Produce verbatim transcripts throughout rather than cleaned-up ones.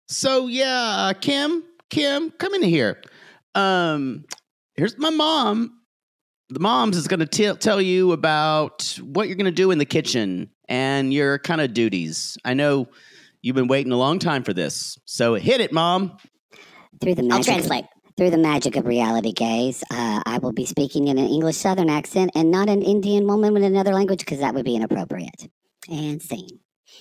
So yeah, uh, Kim, Kim, come in here. Um, here's my mom. The mom's is going to tell you about what you're going to do in the kitchen and your kind of duties. I know you've been waiting a long time for this, so hit it, Mom. Through the I'll magic, translate. through the magic of reality, gaze, uh, I will be speaking in an English Southern accent and not an Indian woman with another language because that would be inappropriate. And scene.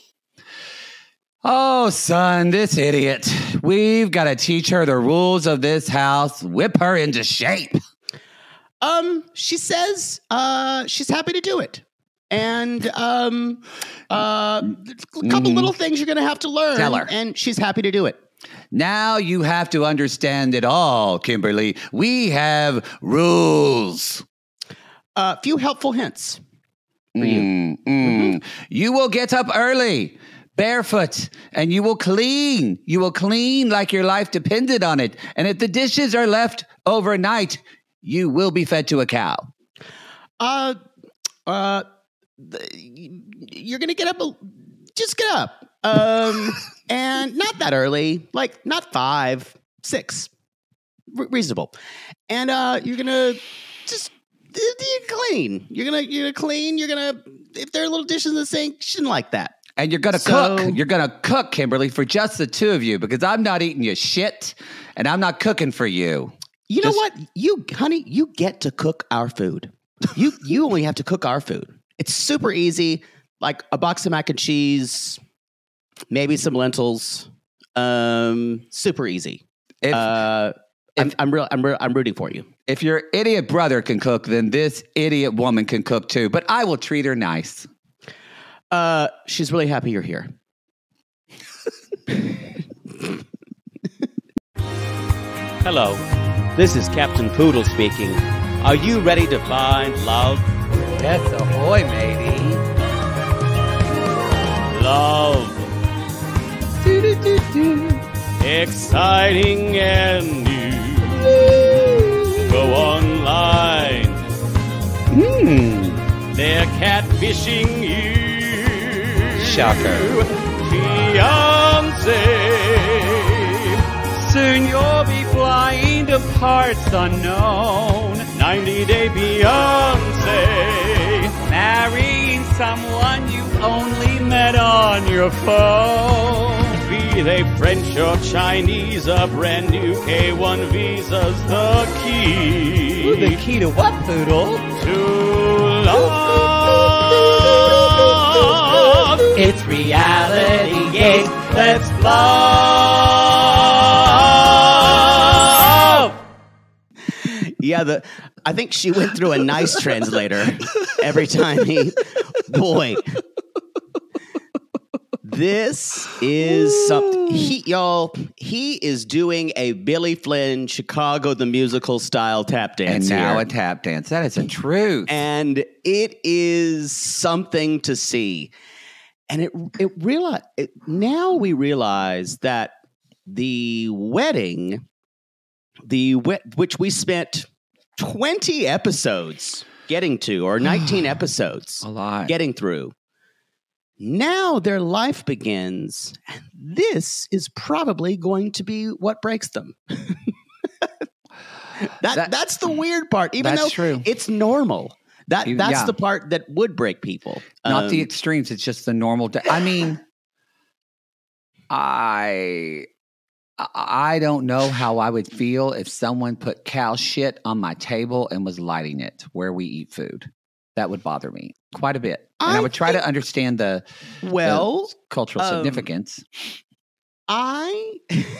Oh, son, this idiot. We've got to teach her the rules of this house, whip her into shape. Um, she says uh, she's happy to do it. And um, uh, a couple Mhm. little things you're going to have to learn. Tell her. And she's happy to do it. Now you have to understand it all, Kimberly. We have rules. A uh, few helpful hints for you. Mm, mm. You will get up early, barefoot, and you will clean. You will clean like your life depended on it. And if the dishes are left overnight, you will be fed to a cow. Uh, uh, the, you're going to get up, a, just get up. Um, and not that early, like not five, six, Re- reasonable. And uh, you're going to just you clean. You're going to, you're going to clean. You're going to, if there are little dishes in the sink, you shouldn't like that. And you're going to So- cook. You're going to cook, Kimberly, for just the two of you because I'm not eating your shit and I'm not cooking for you. You know Just- what? You, honey, you get to cook our food. You, you only have to cook our food. It's super easy. Like a box of mac and cheese, maybe some lentils. Um, super easy. If, uh, I'm, I'm real. I'm real, I'm rooting for you. if your idiot brother can cook, then this idiot woman can cook too. But I will treat her nice. Uh, she's really happy you're here. Hello, this is Captain Poodle speaking. Are you ready to find love? That's ahoy, matey. Love. Exciting and new. Go online. Hmm. They're catfishing you. Shocker. Fiancé. Soon you'll be flying to parts unknown. ninety-day Beyonce. Marrying someone you only met on your phone. Be they French or Chinese, a brand new K one visa's the key. Ooh, the key to what, Poodle? To love. It's reality gaze. Let's love. Yeah, the I think she went through a nice translator every time he. Boy, this is something. He, y'all, he is doing a Billy Flynn Chicago the Musical style tap dance And now here. a tap dance. That is a truth. And it is something to see. And it it realize it, now we realize that the wedding, the we- which we spent twenty episodes getting to, or nineteen episodes a lot. getting through. Now their life begins, and this is probably going to be what breaks them. that, That- that's the weird part. Even that's though true. it's normal. That You- that's yeah. the part that would break people. Not the Um, extremes. It's just the normal. Da- I mean, I I don't know how I would feel if someone put cow shit on my table and was lighting it where we eat food. That would bother me quite a bit. And I, I would try think- to understand the, well, the cultural um, significance. I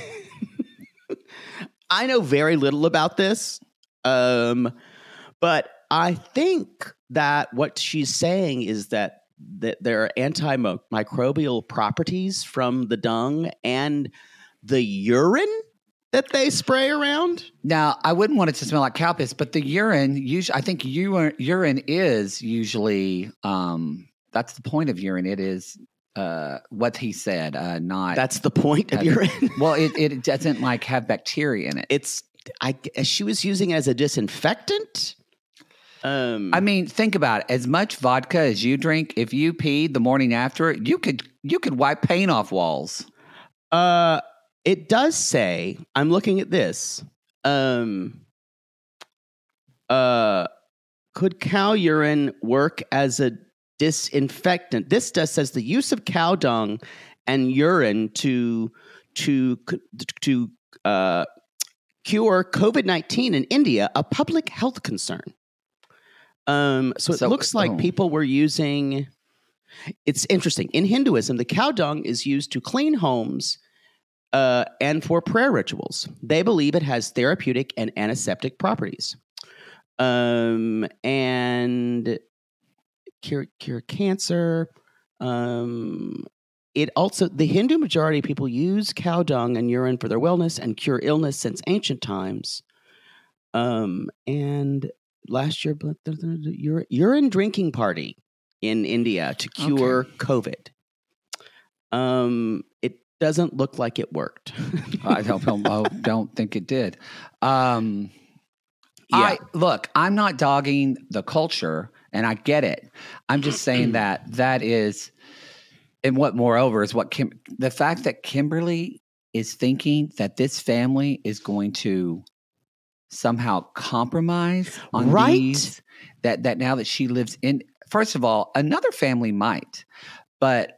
I know very little about this, um, but I think that what she's saying is that that there are antimicrobial properties from the dung and the urine that they spray around. Now, I wouldn't want it to smell like cow piss, but the urine, usually, I think urine, urine is usually, um, that's the point of urine. It is uh, what he said, uh, not. That's the point of Uh, urine. well, it, it doesn't like have bacteria in it. It's I she was using it as a disinfectant. Um, I mean, think about it. As much vodka as you drink, if you peed the morning after, you could you could wipe paint off walls. Uh, it does say, I'm looking at this. Um, uh, could cow urine work as a disinfectant? This does says the use of cow dung and urine to to to uh, cure COVID nineteen in India, a public health concern. Um, so it So- looks like oh. people were using. It's interesting. In Hinduism, the cow dung is used to clean homes uh, and for prayer rituals. They believe it has therapeutic and antiseptic properties. Um, and cure, cure cancer. Um, it also, the Hindu majority of people use cow dung and urine for their wellness and cure illness since ancient times. Um, and last year, urine, urine drinking party in India to cure Okay. COVID. Um, it doesn't look like it worked. I don't, don't, don't think it did. Um, Yeah. I look, I'm not dogging the culture, and I get it. I'm just saying that that is, and what moreover is what Kim, the fact that Kimberly is thinking that this family is going to somehow compromise on Right? these, that that now that she lives in, first of all, another family might, but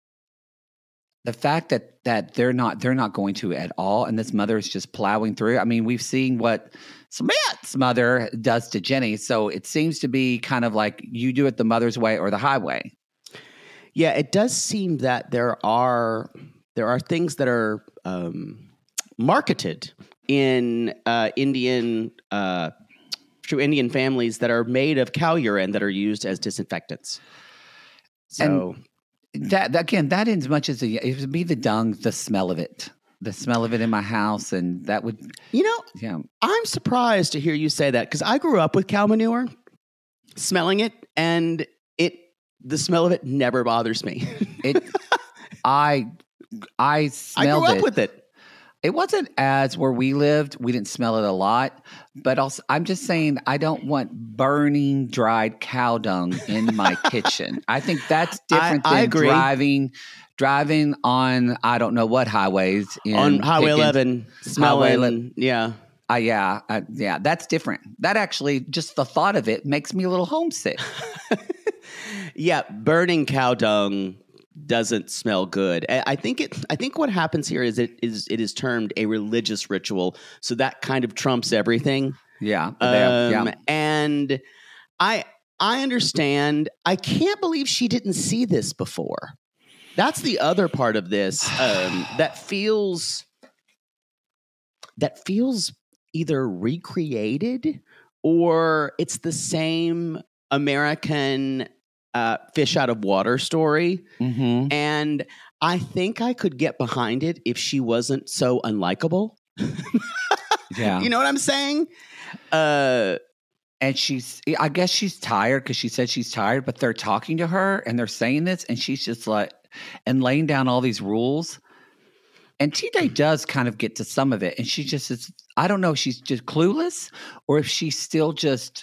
the fact that that they're not they're not going to at all, and this mother is just plowing through. I mean, we've seen what Smith's mother does to Jenny, so it seems to be kind of like you do it the mother's way or the highway. Yeah, it does seem that there are there are things that are um, marketed in uh, Indian uh, through Indian families that are made of cow urine that are used as disinfectants. So That again, that in as much as the, it would be the dung, the smell of it, the smell of it in my house, and that would, you know, yeah. I'm surprised to hear you say that because I grew up with cow manure, smelling it, and it the smell of it never bothers me. It, I, I I smelled grew up it. with it. It wasn't as where we lived. We didn't smell it a lot, but also I'm just saying I don't want burning dried cow dung in my kitchen. I think that's different I than agree. driving driving on I don't know what highways in On Highway Pickens. eleven, smelling, eleven. yeah. Uh, yeah, uh, yeah, that's different. That actually, just the thought of it makes me a little homesick. Yeah, burning cow dung doesn't smell good. I I think it. I think what happens here is it is it is termed a religious ritual, so that kind of trumps everything. Yeah, there, Um, yeah. And I I understand. I can't believe she didn't see this before. That's the other part of this um, that feels that feels either recreated or it's the same American uh, fish out of water story. Mm-hmm. And I think I could get behind it if she wasn't so unlikable. Yeah, You know what I'm saying? Uh, and she's, I guess she's tired because she said she's tired, but they're talking to her and they're saying this, and she's just like, and laying down all these rules. And T J does kind of get to some of it, and she just is, I don't know if she's just clueless or if she's still just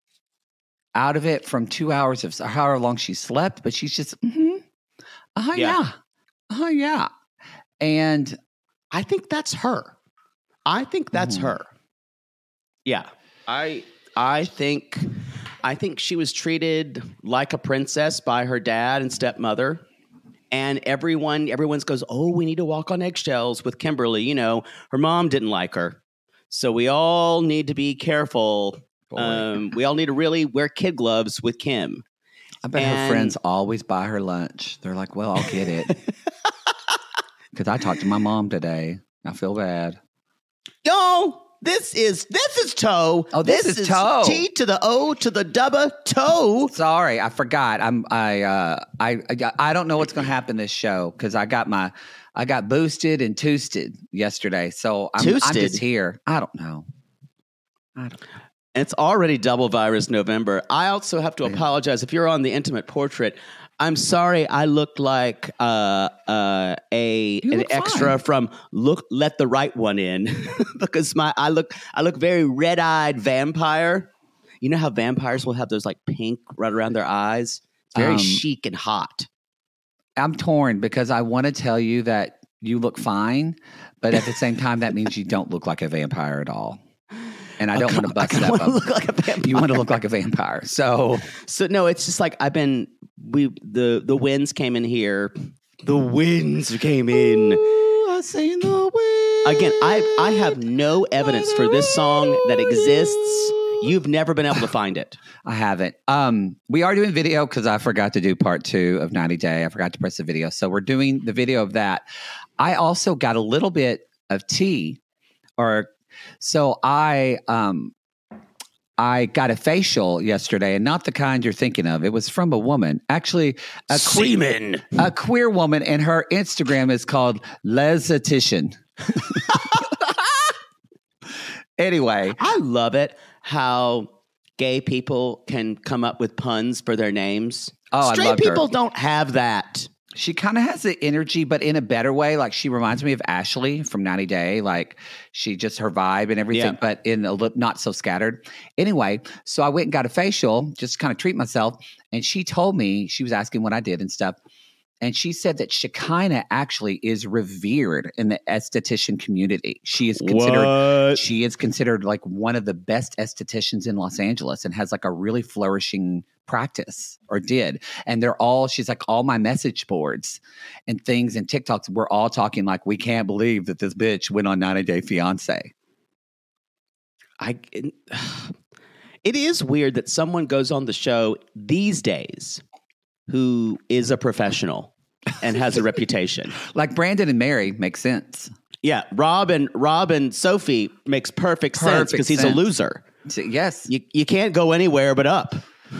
out of it from two hours of however long she slept, but she's just, mm-hmm, uh-huh, Yeah. yeah, uh-huh, yeah. And I think that's her. I think that's Mhm. her. Yeah. I I think I think she was treated like a princess by her dad and stepmother. And everyone everyone's goes, "Oh, we need to walk on eggshells with Kimberly." You know, her mom didn't like her. So we all need to be careful. Boy. Um, we all need to really wear kid gloves with Kim. I bet her and- friends always buy her lunch. They're like, well, I'll get it. Because I talked to my mom today. I feel bad. Yo, this is this is toe. Oh, this is toe. T to the O to the double toe. Sorry, I forgot. I'm I uh I I, I don't know what's going to happen this show because I got my I got boosted and toasted yesterday. So I'm, I'm Toasted? just here. I don't know. I don't know. It's already double virus November. I also have to Yeah. apologize if you're on the intimate portrait. I'm sorry, I looked like uh, uh, a You an look extra fine. from Look Let the Right One In because my I look I look very red eyed vampire. You know how vampires will have those like pink right around their eyes. It's very Um, chic and hot. I'm torn because I want to tell you that you look fine, but at the same time, that means you don't look like a vampire at all. And I don't want to bust that up. Look like a vampire. You want to look like a vampire. So, so no, it's just like I've been. We the the winds came in here. The winds came in. Ooh, I seen the wind. Again, I I have no evidence for this song that exists. You've never been able to find it. I haven't. Um, we are doing video because I forgot to do part two of ninety Day. I forgot to press the video. So we're doing the video of that. I also got a little bit of tea, or so I um I got a facial yesterday, and not the kind you're thinking of. It was from a woman, actually a Semen. queer, a queer woman, and her Instagram is called Lesatician. Anyway, I love it how gay people can come up with puns for their names. Oh, I Straight loved her. people don't have that. she kind of has the energy, but in a better way. Like she reminds me of Ashley from ninety Day. Like she just her vibe and everything, Yeah. but in a li- not so scattered. Anyway, so I went and got a facial just to kind of treat myself. And she told me, she was asking what I did and stuff. And she said that Shekinah actually is revered in the esthetician community. She is considered What? she is considered like one of the best estheticians in Los Angeles and has like a really flourishing practice, or did. And they're all, she's like, all my message boards and things and TikToks, we're all talking like, we can't believe that this bitch went on ninety Day Fiancé. I, it, it is weird that someone goes on the show these days who is a professional and has a reputation. Like Brandan and Mary makes sense. Yeah, Rob and Rob and Sophie makes perfect, sense Perfect because he's sense. a loser. So, yes. You you can't go anywhere but up.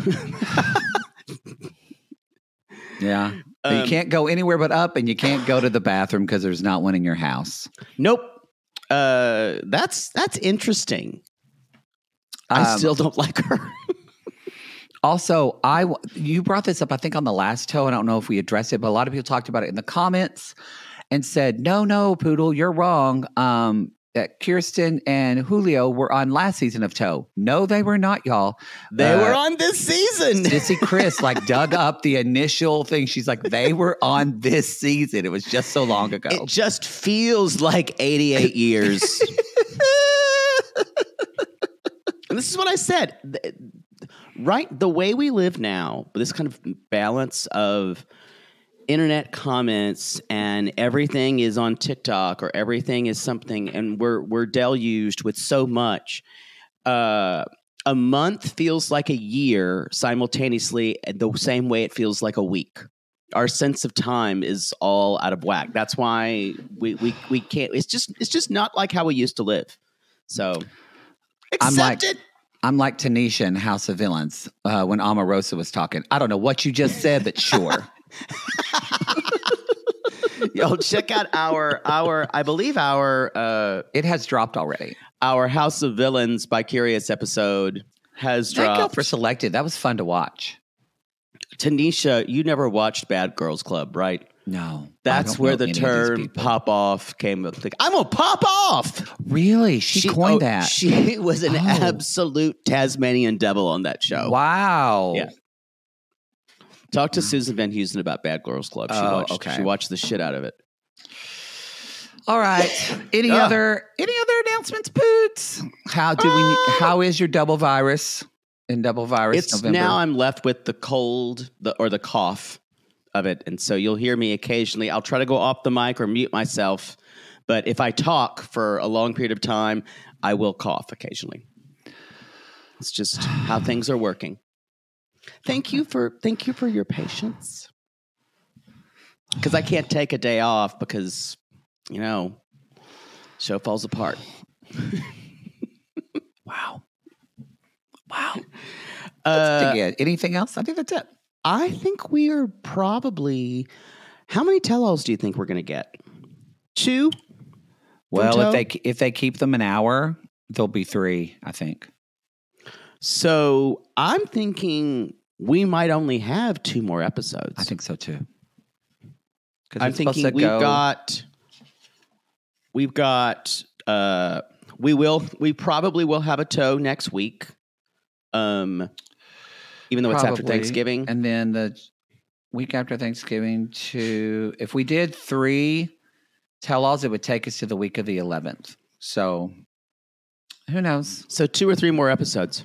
Yeah. Um, you can't go anywhere but up, and you can't go to the bathroom because there's not one in your house. Nope. Uh, that's that's interesting. I Um, still don't like her. Also, I w- you brought this up, I think, on the last toe. I don't know if we addressed it, but a lot of people talked about it in the comments and said, no, no, Poodle, you're wrong. Um, that Kirsten and Julio were on last season of Toe. No, they were not, y'all. They Uh, were on this season. Sissy Chris like dug up the initial thing. She's like, they were on this season. It was just so long ago. It just feels like eighty-eight years. And this is what I said. Th- Right, the way we live now, this kind of balance of internet comments and everything is on TikTok or everything is something, and we're we're deluged with so much. Uh, a month feels like a year simultaneously, the same way it feels like a week. Our sense of time is all out of whack. That's why we we we can't. It's just it's just not like how we used to live. So accept I'm like- it. I'm like Tanisha in House of Villains uh, when Omarosa was talking. I don't know what you just said, but sure. Yo, check out our our I believe our uh It has dropped already. our House of Villains by Curious episode has Thank you dropped. for selected. That was fun to watch. Tanisha, you never watched Bad Girls Club, right? No. That's I don't where know the any of these term people. "pop off" came up. Like, I'm gonna pop off. Really? She, coined oh, that. She was an Oh. absolute Tasmanian devil on that show. Wow. Yeah. Talk to Susan Van Heusen about Bad Girls Club. She Oh, watched. okay. She watched the shit out of it. All right. Any Ah. other any other announcements, Poots? How do we how is your double virus in double virus It's November? now I'm left with the cold the, or the cough of it. And so you'll hear me occasionally. I'll try to go off the mic or mute myself. But if I talk for a long period of time, I will cough occasionally. It's just how things are working. Thank you for thank you for your patience. Because I can't take a day off because, you know, show falls apart. Wow. Wow. Uh, Yeah. Anything else? I think that's it. I think we are probably. How many tell-alls do you think we're going to get? Two? Well, Toe? if they if they keep them an hour, there'll be three, I think. So I'm thinking we might only have two more episodes. I think so too. 'Cause I'm it's supposed thinking to we've go- got. We've got. Uh, we will. We probably will have a toe next week. Um, even though it's after Probably. Thanksgiving. And then the week after Thanksgiving to if we did three, tell-alls, it would take us to the week of the eleventh. So who knows? So two or three more episodes.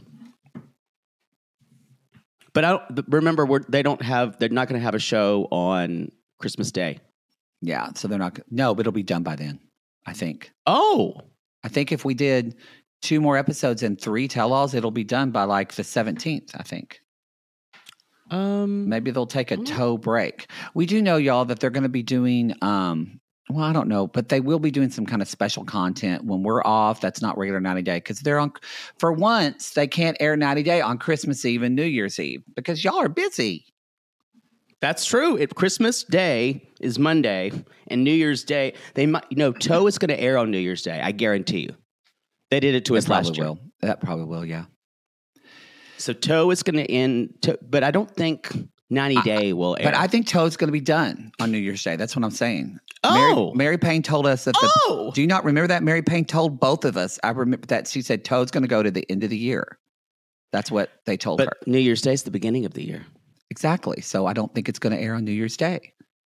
But I don't, remember, we're, they don't have. They're not going to have a show on Christmas Day. Yeah, so they're not. No, but it'll be done by then, I think. Oh, I think if we did two more episodes and three tell-alls, it'll be done by like the seventeenth, I think. um, Maybe they'll take a toe break. We do know, y'all, that they're going to be doing, um, well, I don't know, but they will be doing some kind of special content when we're off. That's not regular ninety day because they're on, for once, they can't air ninety day on Christmas Eve and New Year's Eve because y'all are busy. that's true. It, Christmas Day is Monday, and New Year's Day, they might, you know, Toe is going to air on New Year's Day. I guarantee you. They did it to us That last probably year. will. That probably will, yeah. So Toe is going to end, to, but I don't think ninety day will air. But I think Toad's going to be done on New Year's Day. That's what I'm saying. Oh. Mary, Mary Payne told us that. The, Oh. Do you not remember that? Mary Payne told both of us. I remember that she said Toad's going to go to the end of the year. That's what they told but her. New Year's Day is the beginning of the year. Exactly. So I don't think it's going to air on New Year's Day.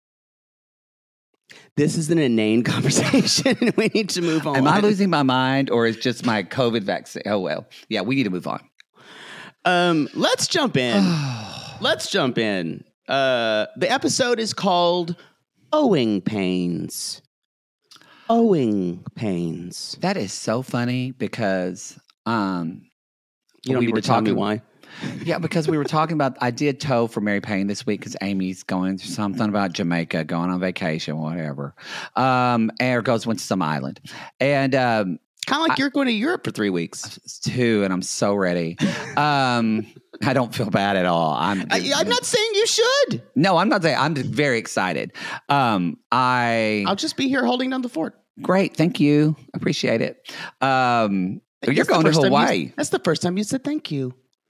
This is an inane conversation. We need to move on. Am I losing my mind or is just my COVID vaccine? Oh, well. Yeah, we need to move on. Um, let's jump in. let's jump in. Uh, the episode is called Owing Pains. Owing Pains. That is so funny because um, You don't we need were to tell me talking- why. Yeah, because we were talking about, I did toe for Mary Payne this week because Amy's going through something about Jamaica, going on vacation, whatever. Um, and goes went to some island. And um, Kind of like I, you're going to Europe for three weeks. Two, and I'm so ready. Um, I don't feel bad at all. I'm I, I'm not saying you should. No, I'm not saying. I'm just very excited. Um, I I'll just be here holding down the fort. Great, thank you. Appreciate it. Um, you're That's going to Hawaii. You, that's the first time you said thank you.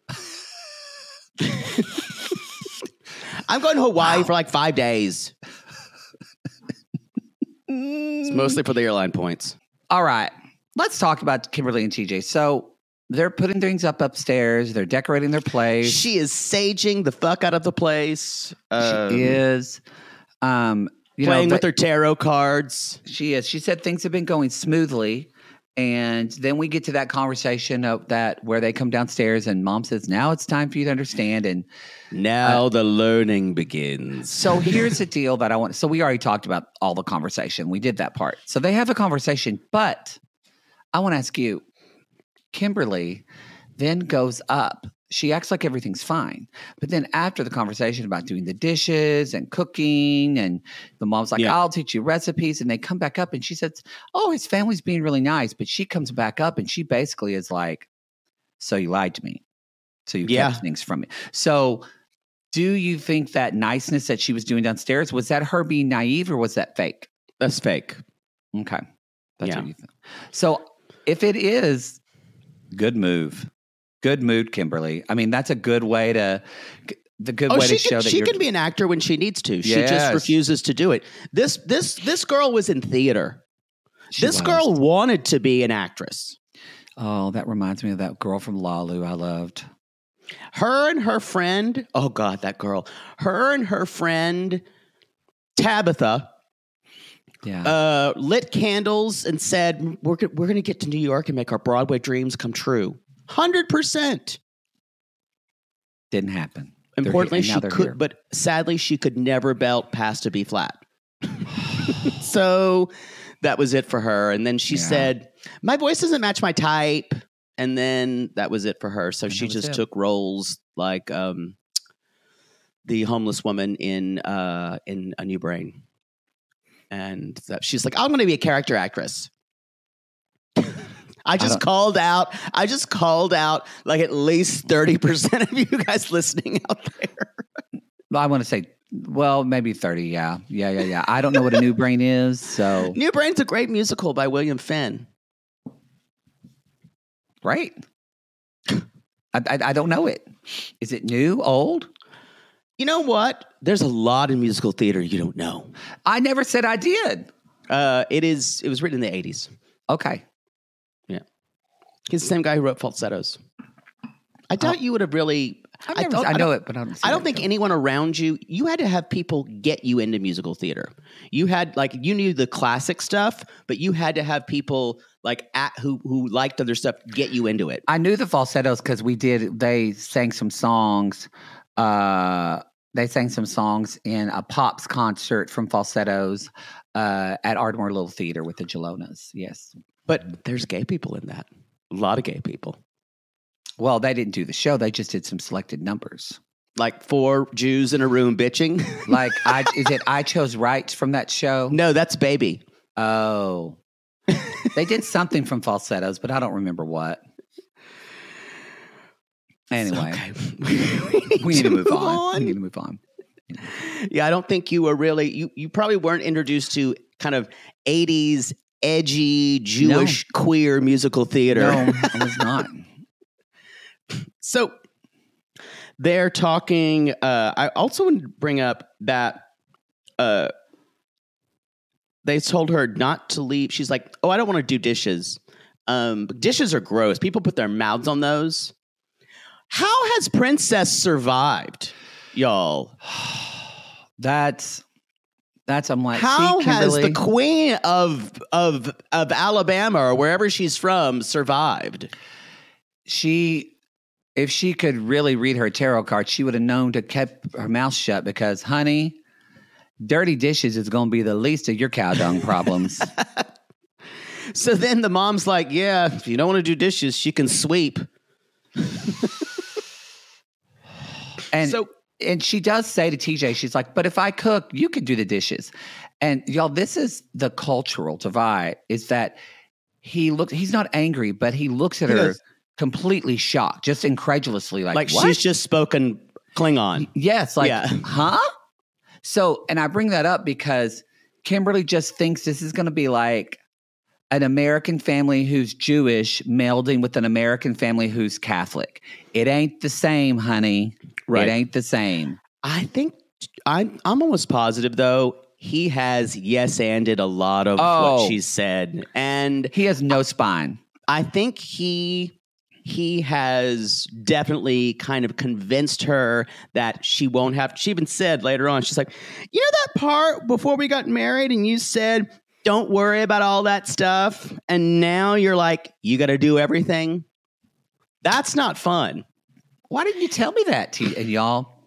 I'm going to Hawaii wow. for like five days. It's mostly for the airline points. All right. Let's talk about Kimberly and T J. So they're putting things up upstairs. They're decorating their place. She is saging the fuck out of the place. Um, she is. Um, you playing know, with her tarot cards. She is. She said things have been going smoothly. And then we get to that conversation of that where they come downstairs and mom says, now it's time for you to understand. And now uh, the learning begins. So here's the deal that I want. So we already talked about all the conversation. We did that part. So they have a conversation, but I want to ask you, Kimberly then goes up. She acts like everything's fine. But then after the conversation about doing the dishes and cooking, and the mom's like, yeah. I'll teach you recipes. And they come back up and she says, oh, his family's being really nice. But she comes back up and she basically is like, so you lied to me. So you yeah. kept things from me. So do you think that niceness that she was doing downstairs, was that her being naive or was that fake? That's fake. Okay. That's yeah. what you think. So if it is, good move. Good mood, Kimberly. I mean, that's a good way to the good oh, way to can, show that she you're, can be an actor when she needs to. She yes. just refuses to do it. This this this girl was in theater. She this was. girl wanted to be an actress. Oh, that reminds me of that girl from Lalu I loved. Her and her friend. Oh God, that girl. Her and her friend Tabitha. Yeah. Uh, lit candles and said, "We're we're going to get to New York and make our Broadway dreams come true." Hundred percent. Didn't happen. Importantly, here, she could, here. but sadly, she could never belt past a B flat. So that was it for her. And then she yeah. said, "My voice doesn't match my type." And then that was it for her. So and she just it. took roles like um, the homeless woman in uh, in A New Brain. And that, she's like, "I'm going to be a character actress." I just I called out. I just called out like at least thirty percent of you guys listening out there. Well, I want to say, well, maybe thirty. Yeah. Yeah. Yeah. Yeah. I don't know what A New Brain is. So New Brain's a great musical by William Fenn. Right. I, I, I don't know it. Is it new, old? You know what? There's a lot of musical theater you don't know. I never said I did. Uh, it is. It was written in the eighties. Okay. Yeah. He's the same guy who wrote Falsettos. I doubt oh. you would have really I've I never, don't- I, I know don't- it, but I don't. See I don't that think show. anyone around you, you had to have people get you into musical theater. You had like, you knew the classic stuff, but you had to have people like at who, who liked other stuff get you into it. I knew the falsettos because we did. They sang some songs. Uh, they sang some songs in a Pops concert from falsettos uh, at Ardmore Little Theater with the Jalonas. Yes. But there's gay people in that. A lot of gay people. Well, they didn't do the show. They just did some selected numbers. Like four Jews in a room bitching. Like, I is it I Chose Right from that show? No, that's Baby. Oh. They did something from falsettos, but I don't remember what. Anyway, Okay. we need to move on. We need to move on. Yeah, I don't think you were really, you, you probably weren't introduced to kind of eighties edgy Jewish queer musical theater. No, I was not. So they're talking. Uh, I also want to bring up that uh, they told her not to leave. She's like, "Oh, I don't want to do dishes. Um, dishes are gross. People put their mouths on those." How has Princess survived, y'all? That's that's I'm like, How see, has Kimberly, the queen of of of Alabama or wherever she's from survived? she if she could really read her tarot card, she would have known to keep her mouth shut because, honey, dirty dishes is going to be the least of your cow dung problems. So then the mom's like, "Yeah, if you don't want to do dishes, she can sweep." And So- and she does say to T J, she's like, "But if I cook, you could do the dishes." And y'all, this is the cultural divide: is that he looks, he's not angry, but he looks at He her does. completely shocked, just incredulously, like, Like what? she's just spoken Klingon. Yes, like, Yeah. huh? So, and I bring that up because Kimberly just thinks this is going to be like an American family who's Jewish melding with an American family who's Catholic. It ain't the same, honey. Right. It ain't the same. I think I'm I'm almost positive though he has yes anded a lot of Oh. what she said, and He has no spine. I think he he has definitely kind of convinced her that she won't have. She even said later on, she's like, "You know that part before we got married, and you said don't worry about all that stuff, and now you're like you got to do everything. That's not fun." Why didn't you tell me that, T? And y'all,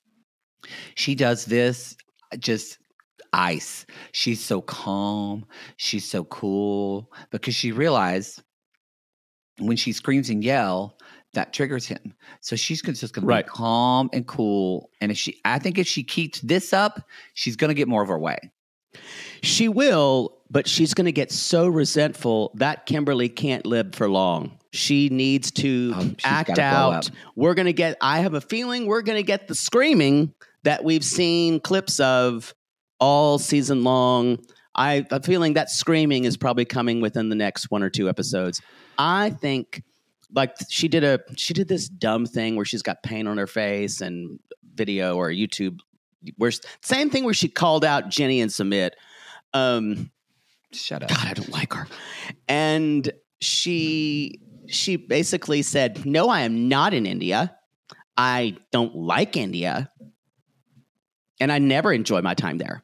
she does this just ice. She's so calm. She's so cool because she realized when she screams and yell, that triggers him. So she's gonna- just going Right. to be calm and cool. And if she, I think if she keeps this up, she's going to get more of her way. She will, but she's going to get so resentful that Kimberly can't live for long. She needs to Oh, she's act gotta blow out. up. We're going to get, I have a feeling we're going to get the screaming that we've seen clips of all season long. I have a feeling that screaming is probably coming within the next one or two episodes. I think like she did a, she did this dumb thing where she's got paint on her face and video or YouTube. Where, same thing where she called out Jenny and Submit. Um, Shut up. God, I don't like her. And she she basically said, "No, I am not in India. I don't like India, and I never enjoy my time there."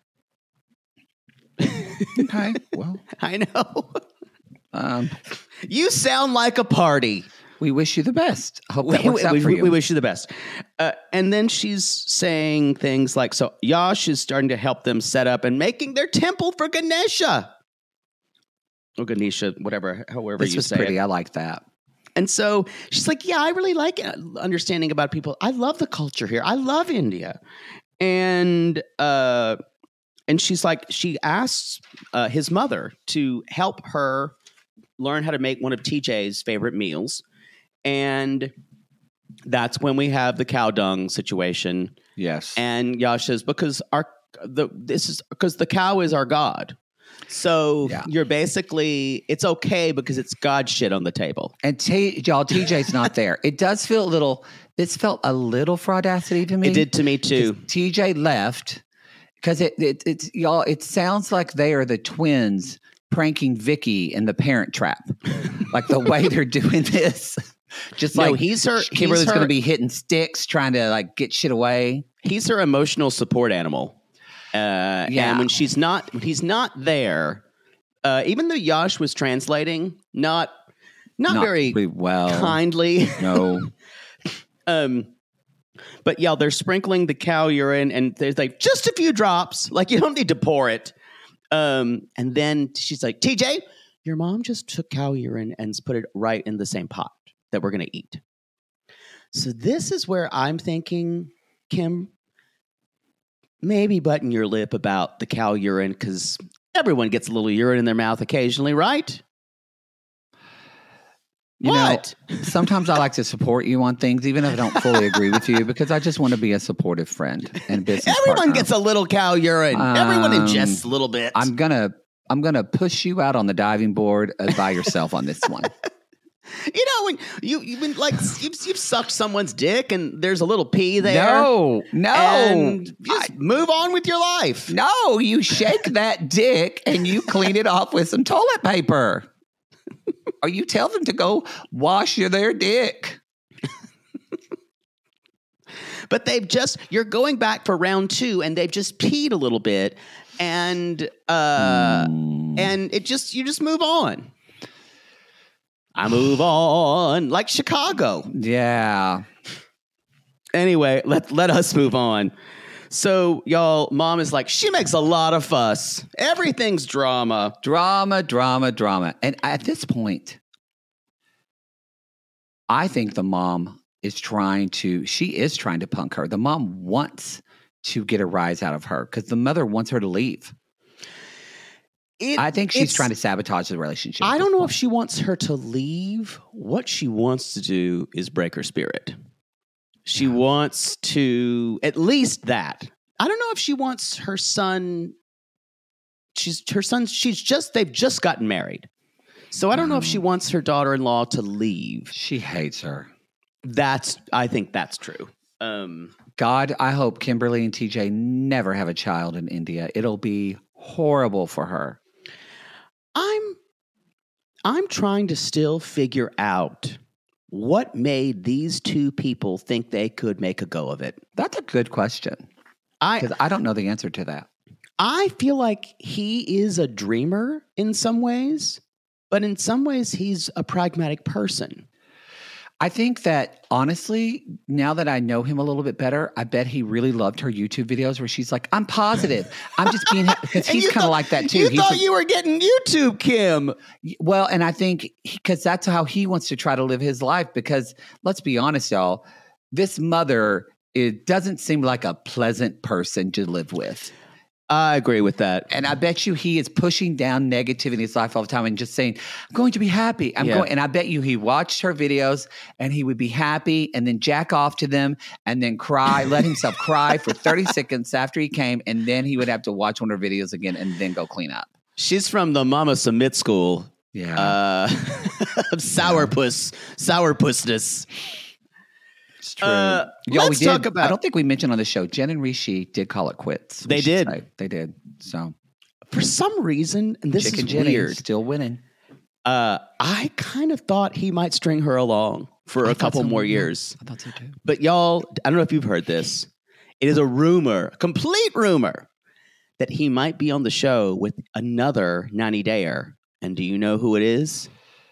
Okay. Well, I know. um, You sound like a party. we wish you the best. I hope that We, works out we- for we- you. we wish you the best. Uh, and then she's saying things like, so Yash is starting to help them set up and making their temple for Ganesha. Or Ganesha, whatever, however this you was say pretty. it. I like that. And so she's like, yeah, I really like it, understanding about people. I love the culture here. I love India. And uh, and she's like, she asks uh, his mother to help her learn how to make one of T J's favorite meals. And that's when we have the cow dung situation. Yes. And Yash says, because our the this is because the cow is our god. So Yeah. you're basically, it's okay because it's God shit on the table. And T, y'all, T J's not there. It does feel a little. This felt a little fraudacity to me. It did to me too. T J left because it, it it's y'all. It sounds like they are the twins pranking Vicky in the Parent Trap, like the way they're doing this. Just No, like he's her- Kimberly's he's her- going to be hitting sticks, trying to like get shit away. He's her emotional support animal. Uh, Yeah. And when she's not, when he's not there, uh, even though Yash was translating, not not, Not very really well. kindly. No. um, but yeah, they're sprinkling the cow urine, and there's like just a few drops. Like you don't need to pour it. Um, and then she's like, T J, your mom just took cow urine and put it right in the same pot that we're going to eat. So this is where I'm thinking, Kim, maybe button your lip about the cow urine, because everyone gets a little urine in their mouth occasionally, right? You What? know, sometimes I like to support you on things, even if I don't fully agree with you, because I just want to be a supportive friend and business Everyone partner. gets a little cow urine. Everyone Um, ingests a little bit. I'm gonna I'm gonna push you out on the diving board uh, by yourself on this one. You know, when you you've been like you've, you've sucked someone's dick and there's a little pee there. No, no, and just I- move on with your life. no. You shake that dick and you clean it off with some toilet paper, or you tell them to go wash your, their dick. But they've just you're going back for round two, and they've just peed a little bit, and uh, Mm. and it just you just move on. I move on like Chicago. Yeah. Anyway, let let us move on. So, y'all, mom is like, she makes a lot of fuss. Everything's drama. Drama, drama, drama. And at this point, I think the mom is trying to, she is trying to punk her. The mom wants to get a rise out of her because the mother wants her to leave. It- I think she's it's- trying to sabotage the relationship. I at don't this know point. if she wants her to leave. What she wants to do is break her spirit. She wants to, at least that. I don't know if she wants her son. She's her son. She's just, they've just gotten married. So I don't know if she wants her daughter-in-law to leave. She hates her. That's, I think that's true. Um, God, I hope Kimberly and T J never have a child in India. It'll be horrible for her. I'm, I'm trying to still figure out what made these two people think they could make a go of it. That's a good question I, because I don't know the answer to that. I feel like he is a dreamer in some ways, but in some ways he's a pragmatic person. I think that honestly, now that I know him a little bit better, I bet he really loved her YouTube videos where she's like, I'm positive. I'm just being, because And he's you kind of thought- like that too. You He's thought a- you were getting YouTube, Kim. well, and I think because that's how he wants to try to live his life, because let's be honest, y'all, this mother, it doesn't seem like a pleasant person to live with. I agree with that. And I bet you he is pushing down negativity in his life all the time and just saying, I'm going to be happy. I'm Yeah. going. And I bet you he watched her videos and he would be happy and then jack off to them and then cry, let himself cry for thirty seconds after he came. And then he would have to watch one of her videos again and then go clean up. She's from the Mama Submit School Yeah. uh, of sourpuss, sourpussness. it's true. uh, Yo, we let's did, talk about- I don't think we mentioned on the show, Jen and Rishi did call it quits. we They should did. say. They did. So For some reason, and this Chicken is Jenny weird, still winning. uh, I kind of thought he might string her along for I a thought couple so, more yeah. years. I thought so too. But y'all, I don't know if you've heard this. It is a rumor, complete rumor, that he might be on the show with another ninety dayer. And do you know who it is?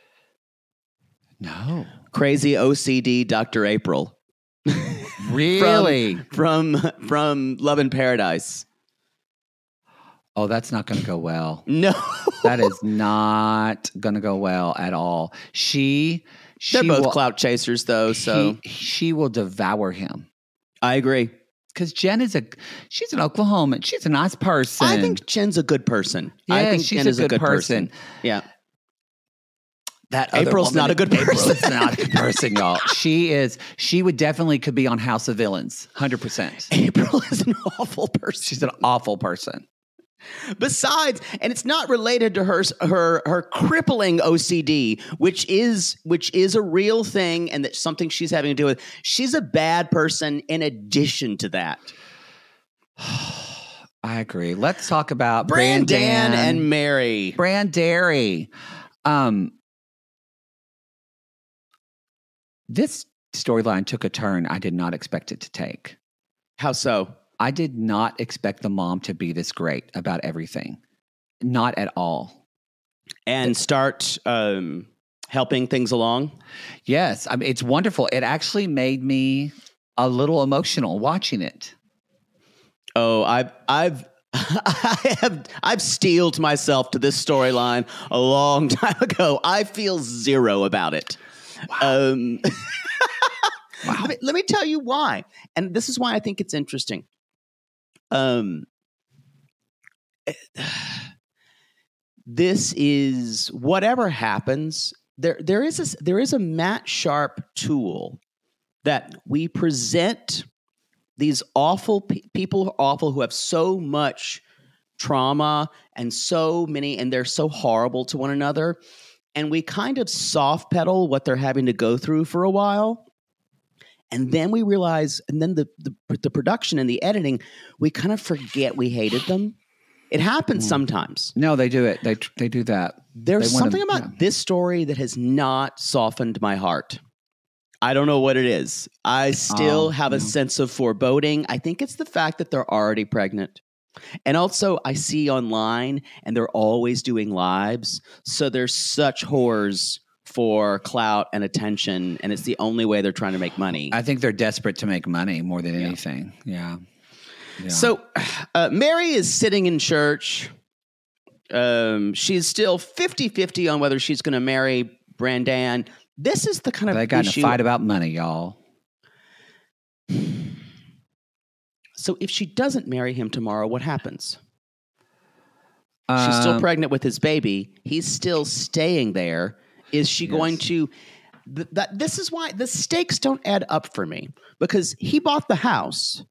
No. Crazy O C D Doctor April Really? from from Love in Paradise. Oh, that's not going to go well. No, That is not going to go well at all. She, she they're both will, clout chasers, though. So he- she will devour him I agree. because Jen is a, she's an Oklahoman. She's a nice person. I think Jen's a good person. I Yeah, think she's Jen a is a good good person. person. Yeah. that April's other woman- not a good person. April's not a good person, y'all. She is. She would definitely could be on House of Villains, hundred percent. April is an awful person. She's an awful person. Besides, and it's not related to her her her crippling O C D, which is which is a real thing, and that's something she's having to deal with. She's a bad person. In addition to that, I agree. Let's talk about Brandan Brandan and Mary. Brandary. Um, This storyline took a turn I did not expect it to take. How so? I did not expect the mom to be this great about everything. Not at all. And start um, helping things along? Yes. I mean, it's wonderful. It actually made me a little emotional watching it. Oh, I've, I've, I have, I've steeled myself to this storyline a long time ago. I feel zero about it. Wow. Um, wow. Let me, let me tell you why. And this is why I think it's interesting. Um, this is whatever happens. There, there is a, there is a Matt Sharp tool that we present these awful pe- people, are awful, who have so much trauma and so many, and they're so horrible to one another. And we kind of soft pedal what they're having to go through for a while. And then we realize, and then the, the, the production and the editing, we kind of forget we hated them. It happens mm. sometimes. No, they do it. They they do that. There's they something to, about yeah. this story that has not softened my heart. I don't know what it is. I still oh, have no. a sense of foreboding. I think it's the fact that they're already pregnant. And also I see online, and they're always doing lives. So there's such whores for clout and attention, and it's the only way they're trying to make money. I think they're desperate to make money more than yeah. anything. Yeah. yeah. So uh, Mary is sitting in church. Um, she's still fifty-fifty on whether she's going to marry Brandan. This is the kind of they got issue. in a fight about money, y'all. So if she doesn't marry him tomorrow, what happens? Um, She's still pregnant with his baby. He's still staying there. Is she yes. going to? Th- that this is why the stakes don't add up for me, because he bought the house.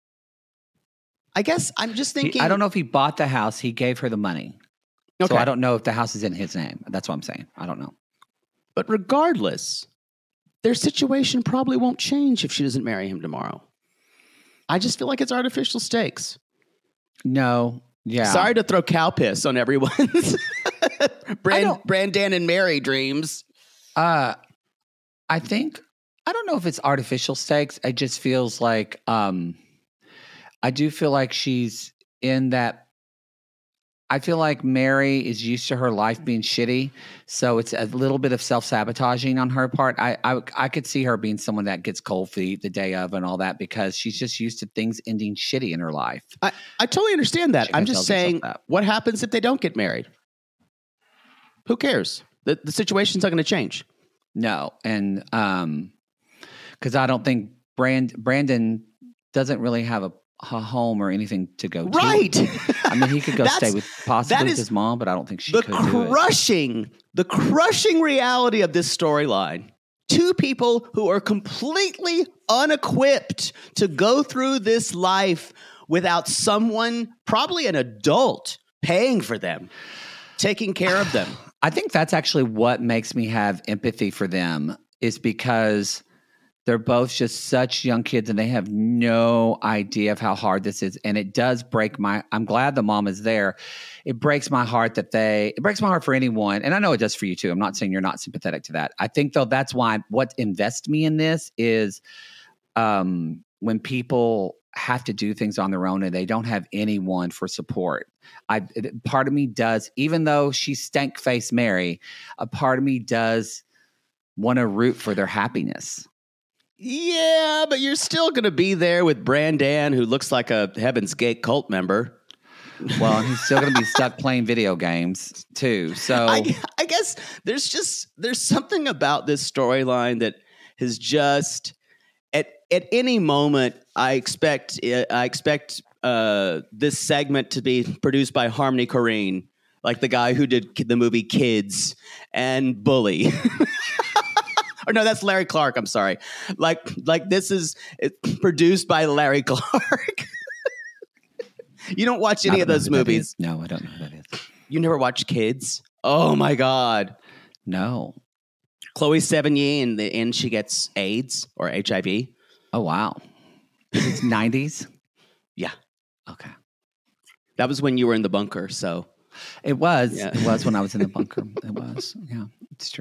I guess I'm just thinking. He, I don't know if he bought the house. He gave her the money. Okay. So I don't know if the house is in his name. That's what I'm saying. I don't know. But regardless, their situation probably won't change if she doesn't marry him tomorrow. I just feel like it's artificial stakes. No. Yeah. Sorry to throw cow piss on everyone's Brand, Brandan and Mary dreams. Uh, I think, I don't know if it's artificial stakes. It just feels like, um, I do feel like she's in that. I feel like Mary is used to her life being shitty, so it's a little bit of self-sabotaging on her part. I, I I could see her being someone that gets cold feet the day of and all that, because she's just used to things ending shitty in her life. I, I totally understand that. I'm just saying, what happens if they don't get married? Who cares? The, the situation's not going to change. No, and um, because I don't think Brand, Brandan doesn't really have a a home or anything to go to. Right. I mean, he could go stay with possibly with his mom, but I don't think she the could do it. crushing, the crushing reality of this storyline. Two people who are completely unequipped to go through this life without someone, probably an adult, paying for them, taking care of them. I think that's actually what makes me have empathy for them, is because they're both just such young kids and they have no idea of how hard this is. And it does break my, I'm glad the mom is there. It breaks my heart that they, it breaks my heart for anyone. And I know it does for you too. I'm not saying you're not sympathetic to that. I think though, that's why what invests me in this is um, when people have to do things on their own and they don't have anyone for support. I, part of me does, even though she's stank face Mary, a part of me does want to root for their happiness. Yeah, but you're still going to be there with Brandan, who looks like a Heaven's Gate cult member. Well, and he's still going to be stuck playing video games too. So I, I guess there's just there's something about this storyline that has just at at any moment I expect I expect uh, this segment to be produced by Harmony Korine, like the guy who did the movie Kids and Bully. Or no, that's Larry Clark. I'm sorry. Like, like this is it's produced by Larry Clark. You don't watch any of those movies. No, I don't know who that is. You never watched Kids? Oh my God. No. Chloe Sevigny, in the end, she gets AIDS or H I V. Oh, wow. It's nineties? Yeah. Okay. That was when you were in the bunker, so. It was. Yeah. It was when I was in the bunker. It was. Yeah, it's true.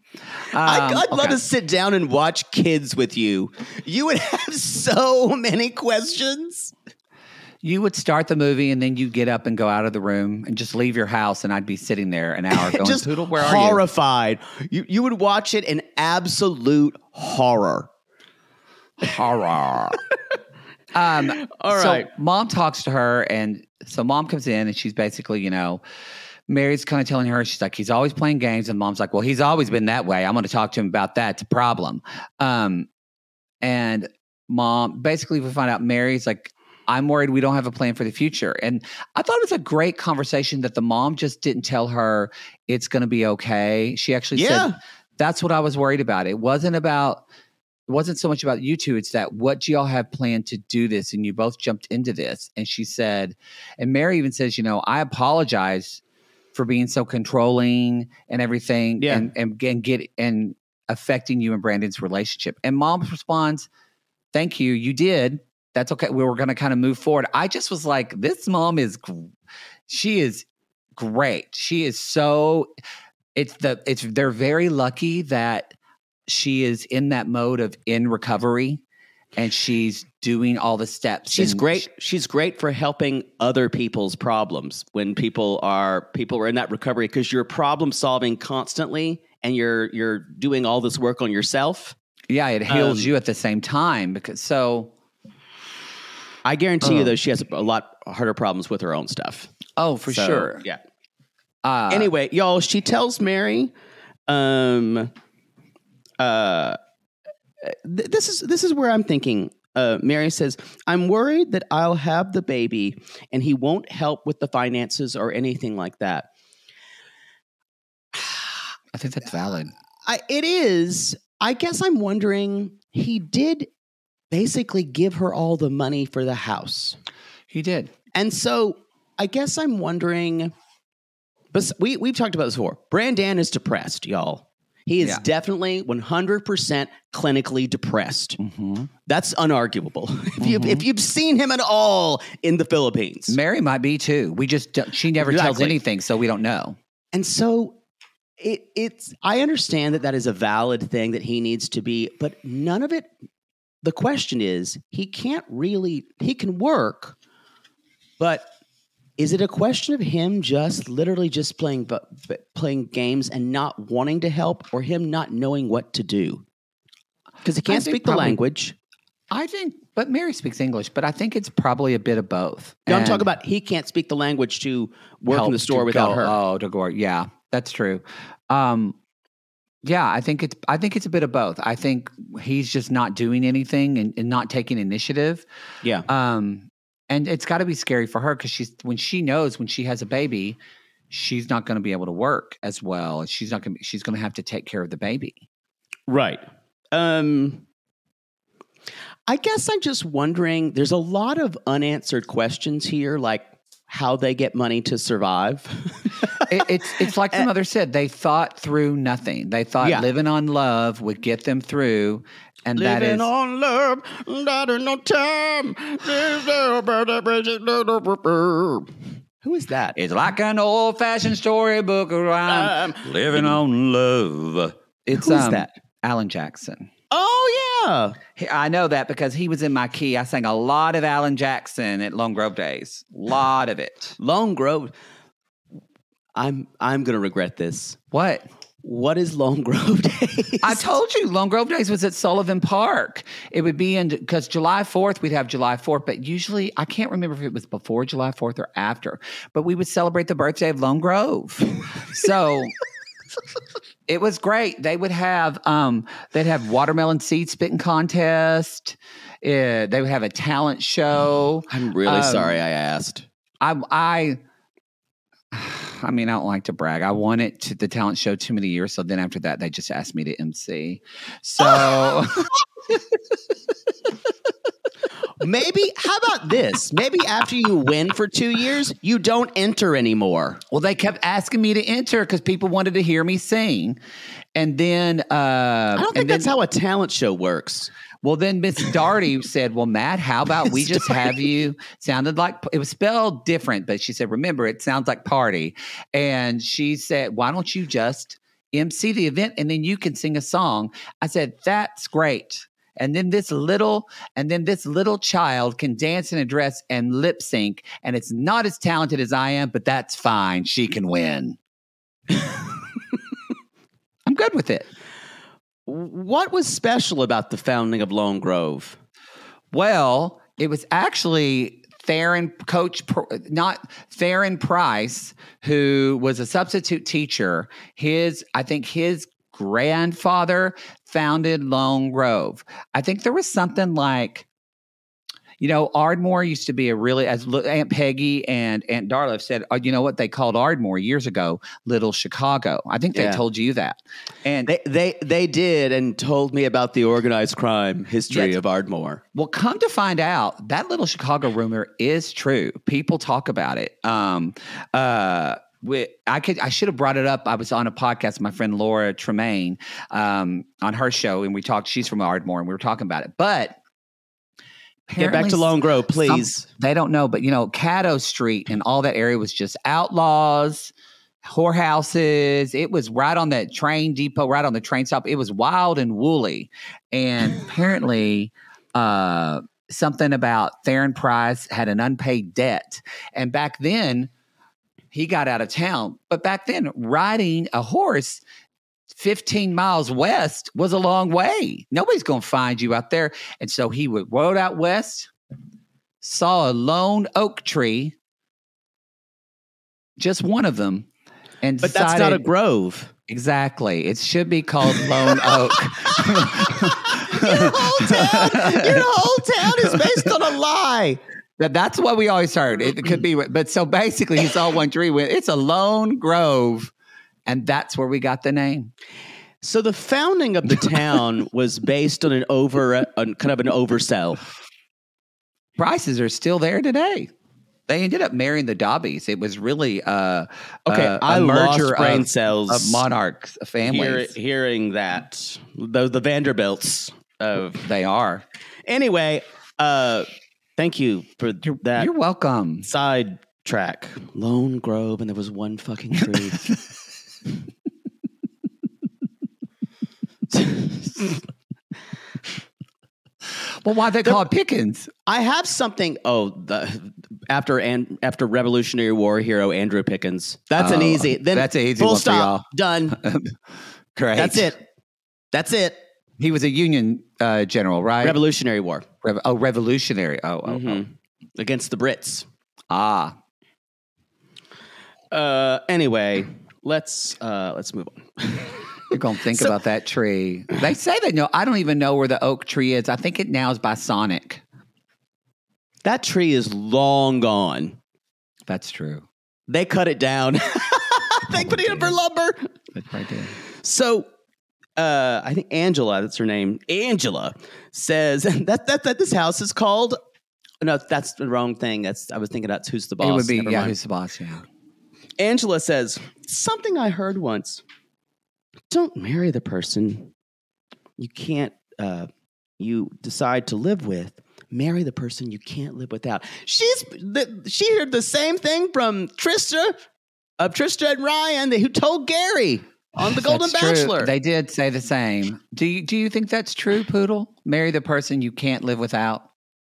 I'd, Um, I'd love okay. to sit down and watch kids with you. You would have so many questions. You would start the movie and then you get up and go out of the room and just leave your house, and I'd be sitting there an hour going, Just Poodle, where are horrified. You? you would watch it in absolute horror. you? Horror. um, All right. So mom talks to her, and so mom comes in, and she's basically, you know, Mary's kind of telling her, she's like, he's always playing games, and mom's like, well, he's always been that way. I'm going to talk to him about that. It's a problem. Um, and mom, basically, we find out Mary's like, I'm worried we don't have a plan for the future. And I thought it was a great conversation that the mom just didn't tell her it's going to be okay. She actually Yeah. said, that's what I was worried about. It wasn't about, it wasn't so much about you two. It's that what do y'all have planned to do this? And you both jumped into this. And she said, and Mary even says, you know, I apologize for being so controlling and everything Yeah. and, and, and get, and affecting you and Brandon's relationship. And mom responds, thank you. You did. That's okay. We were going to kind of move forward. I just was like, this mom is, she is great. She is so, it's the, it's, they're very lucky that she is in that mode of in recovery and she's doing all the steps. She's and great. She's great for helping other people's problems when people are, people are in that recovery, because you're problem solving constantly and you're, you're doing all this work on yourself. Yeah. It heals Um, you at the same time because so. I guarantee you, Uh. though, she has a lot harder problems with her own stuff. Oh, for So, sure. Yeah. Uh, Anyway, y'all, she tells Mary, um, uh, th- this is this is where I'm thinking. Uh, Mary says, "I'm worried that I'll have the baby and he won't help with the finances or anything like that." I think that's valid. I, it is. I guess I'm wondering. He did basically give her all the money for the house. He did. And so I guess I'm wondering, but we, we've talked about this before. Brandan is depressed, y'all. He is Yeah. definitely one hundred percent clinically depressed. Mm-hmm. That's unarguable. if, you've, if you've seen him at all in the Philippines. Mary might be too. We just, don't, she never tells Exactly. anything, so we don't know. And so it, it's, I understand that that is a valid thing that he needs to be, but none of it, the question is, he can't really, he can work, but is it a question of him just literally just playing but, but playing games and not wanting to help, or him not knowing what to do? Because he I can't think speak the probably- language. I think, but Mary speaks English, but I think it's probably a bit of both. No, I'm And talking about he can't speak the language to work in help the store to without go- her. Oh, to go. Yeah, that's true. Um, yeah, I think it's. I think it's a bit of both. I think he's just not doing anything and, and not taking initiative. Yeah. Um, and it's got to be scary for her because she's when she knows when she has a baby, she's not going to be able to work as well. She's not going. to She's going to have to take care of the baby. Right. Um, I guess I'm just wondering, there's a lot of unanswered questions here, like how they get money to survive. It, it's it's like the mother said. They thought through nothing. They thought Yeah. living on love would get them through, and that is on love, that is no time. Who is that? it's like an old fashioned storybook around Um, living on love. It's Who's um, that? Alan Jackson. Oh, yeah. He- I know that because he was in my key. I sang a lot of Alan Jackson at Lone Grove Days. Lot of it. Lone Grove. I'm I'm going to regret this. What? What is Lone Grove Days? I told you Lone Grove Days was at Sullivan Park. It would be in, because July fourth, we'd have July fourth, but usually, I can't remember if it was before July fourth or after, but we would celebrate the birthday of Lone Grove. So it was great. They would have, um, they'd have watermelon seed spitting contest. Uh, they would have a talent show. I'm really Um, sorry I asked. I, I, I mean, I don't like to brag. I won it to the talent show too many years. So then after that, they just asked me to M C. So Maybe, how about this? Maybe after you win for two years, you don't enter anymore. well, they kept asking me to enter because people wanted to hear me sing. And then, uh, I don't think and then, that's how a talent show works. well, then Miss Darty said, well, Matt, how about we Miss just have you sounded like, it was spelled different, but she said, remember, it sounds like party. And she said, why don't you just M C the event, and then you can sing a song. I said, that's great. And then this little, and then this little child can dance in a dress and lip sync, and it's not as talented as I am, but that's fine. She can win. I'm good with it. What was special about the founding of Lone Grove? Well, it was actually Theron, Coach, not Theron Price, who was a substitute teacher. His, I think his grandfather founded Lone Grove. I think there was something like, you know, Ardmore used to be a really, as Aunt Peggy and Aunt Darla have said, oh, you know what they called Ardmore years ago? Little Chicago. I think they Yeah. told you that. And They, they they did and told me about the organized crime history Yes. of Ardmore. well, come to find out, that Little Chicago rumor is true. People talk about it. Um, uh, we, I could, I should have brought it up. I was on a podcast with my friend Laura Tremaine um, on her show, and we talked. She's from Ardmore, and we were talking about it. But Get back to Lone Grove, please. Some, they don't know, but you know, Caddo Street and all that area was just outlaws, whorehouses. It was right on that train depot, right on the train stop. It was wild and woolly. And apparently, uh, something about Theron Price had an unpaid debt. And back then, he got out of town. But back then, riding a horse fifteen miles west was a long way. Nobody's going to find you out there. And so he would rode out west, saw a lone oak tree, just one of them, and But decided, that's not a grove. exactly. It should be called Lone Oak. Your whole town, your whole town is based on a lie. That- That's what we always heard. It could be, but so basically, he saw one tree. Went, it's a lone grove, and that's where we got the name. So the founding of the town was based on an over, on kind of an oversell. Prices are still there today. They ended up marrying the Dobbies. It was really uh, Okay, uh, I a merger lost brain of, cells of monarchs, Hear, families. hearing that the the Vanderbilts of They are. anyway. Uh, thank you for that You're welcome. side track. Lone Grove, and there was one fucking tree. Well, why they call it Pickens? I have something. Oh, the after and after Revolutionary War hero Andrew Pickens. That's an Oh, easy. Then that's an easy full one for stop. y'all. Done. Great. That's it. That's it. He was a Union uh, general, right? Revolutionary War Rev- oh, revolutionary. Oh, oh, oh. Mhm. against the Brits. Ah. Uh, anyway, let's uh, let's move on. You're going to think So- about that tree. They say they know. I don't even know where the oak tree is. I think it now is by Sonic. That tree is long gone. That's true. They cut it down. They put it in for lumber. That's right there. So, uh, I think Angela, that's her name. Angela says that that that this house is called. No, that's the wrong thing. That's I was thinking that's Who's the Boss. It would be, Never yeah, mind. who's the boss? Yeah. Angela says something I heard once. Don't marry the person you can't. Uh, you decide to live with. Marry the person you can't live without. She's the, she heard the same thing from Trista, of Trista and Ryan, who told Gary on the Golden That's true. Bachelor. They did say the same. Do you do you think that's true, Poodle? Marry the person you can't live without.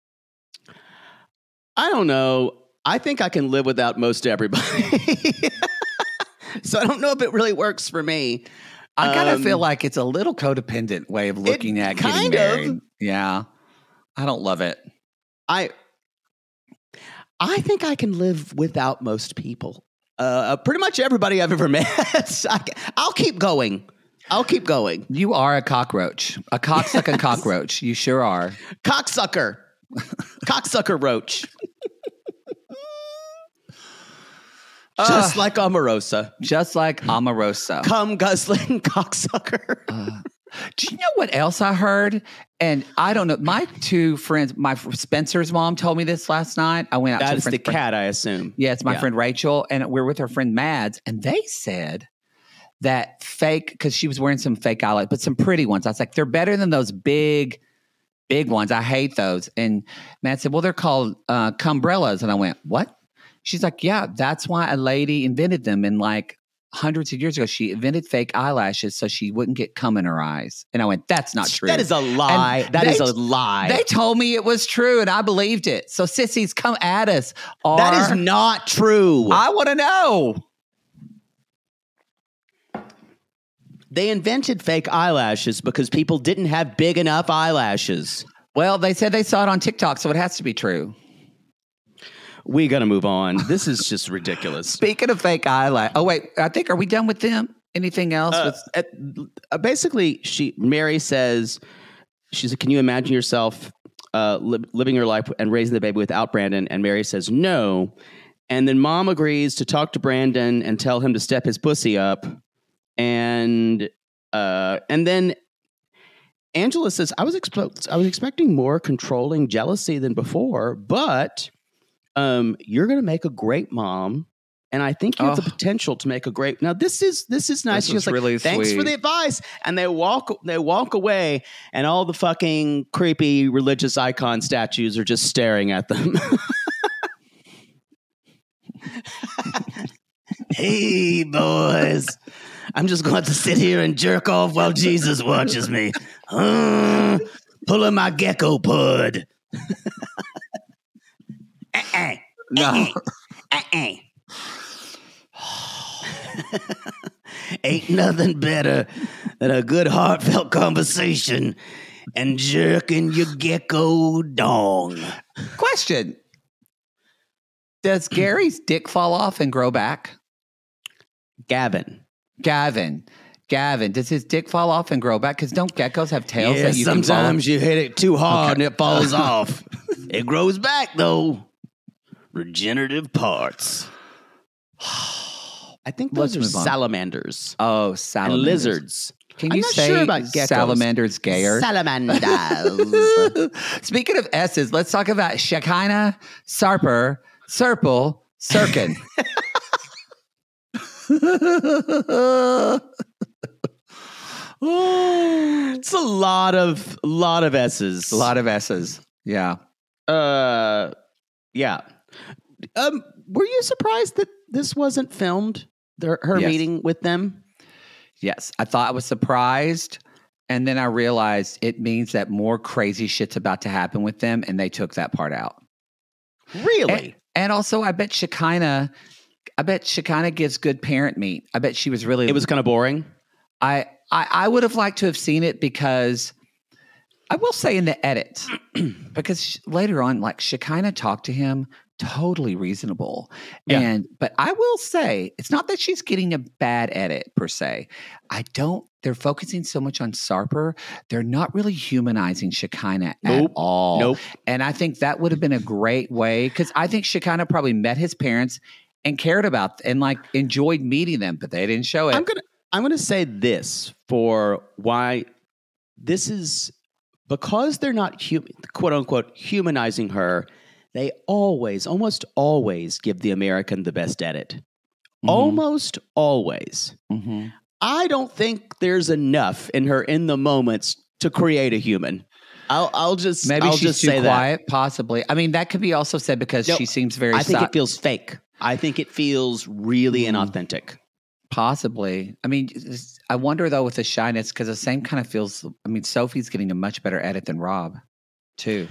I don't know. I think I can live without most everybody. So I don't know if it really works for me. I kind of Um, feel like it's a little codependent way of looking at getting kind of. married. Yeah, I don't love it. I I think I can live without most people. Uh, pretty much everybody I've ever met. I, I'll keep going. I'll keep going. You are a cockroach, a cocksucking cockroach. You sure are. Cocksucker. Cocksucker roach. Just Uh, like Omarosa. Just like Omarosa. Cum guzzling cocksucker. Uh, do you know what else I heard? And I don't know. My two friends, my fr- Spencer's mom told me this last night. I went out to That's a the friend's- cat, I assume. Yeah, it's my Yeah. friend Rachel, and we're with her friend Mads, and they said that fake, because she was wearing some fake eyeliner, but some pretty ones. I was like, they're better than those big, big ones. I hate those. And Matt said, well, they're called uh, cumbrellas. And I went, what? She's like, yeah, that's why a lady invented them in like hundreds of years ago, she invented fake eyelashes so she wouldn't get cum in her eyes. And I went, that's not true. That is a lie. And that they, is a lie. They told me it was true, and I believed it. So sissies, come at us. Or, that is not true. I want to know. They invented fake eyelashes because people didn't have big enough eyelashes. Well, they said they saw it on TikTok, so it has to be true. We got to move on. This is just ridiculous. Speaking of fake eyelash. Oh, wait. I think, are we done with them? Anything else? Uh, with- at, uh, basically, she Mary says, she said, can you imagine yourself uh, li- living your life and raising the baby without Brandan? And Mary says, no. And then mom agrees to talk to Brandan and tell him to step his pussy up. And uh, and then Angela says, I was expe- I was expecting more controlling jealousy than before, but um, you're going to make a great mom. And I think you have Oh. the potential to make a great. Now this is this is nice. This She was is like, really thanks for sweet. the advice. And they walk they walk away, and all the fucking creepy religious icon statues are just staring at them. Hey boys, I'm just going to sit here and jerk off while Jesus watches me. Uh, pulling my gecko pud. uh-uh. no. Uh-uh. Ain't nothing better than a good heartfelt conversation and jerking your gecko dong. Question. Does Gary's dick fall off and grow back? Gavin. Gavin. Gavin, does his dick fall off and grow back? Because don't geckos have tails Yeah, that you sometimes can you hit it too hard Okay. and it falls off. It grows back though. Regenerative parts. I think those Let's are move on. salamanders follow? Oh, and salamanders. lizards. Can I'm you not say sure about geckos. salamanders gayer? Salamanders. Speaking of S's, let's talk about Shekinah, Sarper, Serpel, Sirkin. It's a lot of lot of S's. A lot of S's. Yeah. Uh, yeah. Um, were you surprised that this wasn't filmed? Their, her Yes. meeting with them. Yes. I thought I was surprised. And then I realized it means that more crazy shit's about to happen with them. And they took that part out. Really? And, and also, I bet Shekinah, I bet Shekinah gives good parent meat. I bet she was really. It was kind of boring. I, I, I would have liked to have seen it because I will say in the edit, because sh- later on, like Shekinah talked to him totally reasonable. Yeah. And, but I will say, it's not that she's getting a bad edit per se. I don't, they're focusing so much on Sarper. They're not really humanizing Shekinah Nope. at all. Nope. And I think that would have been a great way because I think Shekinah probably met his parents and cared about and like enjoyed meeting them, but they didn't show it. I'm gonna I'm gonna say this for why this is because they're not human, quote unquote humanizing her. They always, almost always, give the American the best edit. Mhm. Almost always. Mhm. I don't think there's enough in her in the moments to create a human. I'll I'll just Maybe I'll she's just too say quiet, possibly. I mean, that could be also said because No, she seems very that. I think si- it feels fake. I think it feels really Mm. inauthentic. possibly. I mean, it's- I wonder though with the shyness because the same kind of feels. I mean, Sophie's getting a much better edit than Rob, too.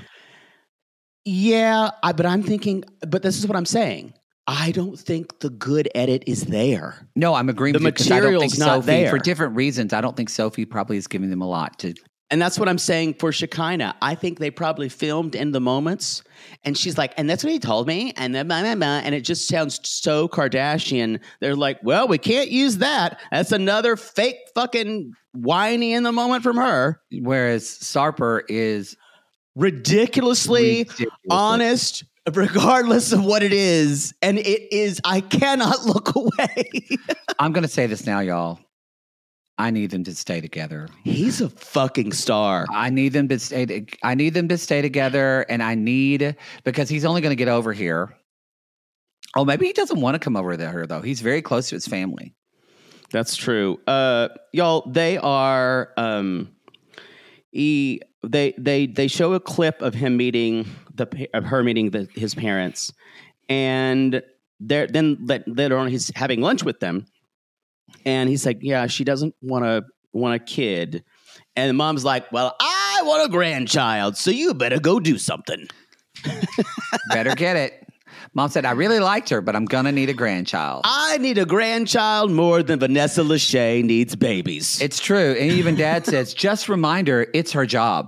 Yeah, I, but I'm thinking, but this is what I'm saying. I don't think the good edit is there. No, I'm agreeing The with you because I don't think material's not Sophie, there. for different reasons, I don't think Sophie probably is giving them a lot to. And that's what I'm saying for Shekinah. I think they probably filmed in the moments, and she's like, and that's what he told me, and then blah, blah, blah, and it just sounds so Kardashian. They're like, well, we can't use that. That's another fake fucking whiny in the moment from her. Whereas Sarper is Ridiculously ridiculous. honest, regardless of what it is. And it is, I cannot look away. I'm going to say this now, y'all. I need them to stay together. He's a fucking star. I need them to stay. To, I need them to stay together, and I need because he's only going to get over here. Oh, maybe he doesn't want to come over there though. He's very close to his family. That's true. Uh, y'all, they are. Um, he, they they they show a clip of him meeting the of her meeting the, his parents, and they're then later on he's having lunch with them, And he's like, yeah, she doesn't want to want a kid. And the mom's like, well, I want a grandchild, so you better go do something. Better get it. Mom said, I really liked her, but I'm going to need a grandchild. I need a grandchild more than Vanessa Lachey needs babies. It's true. And even Dad says, just remind her it's her job.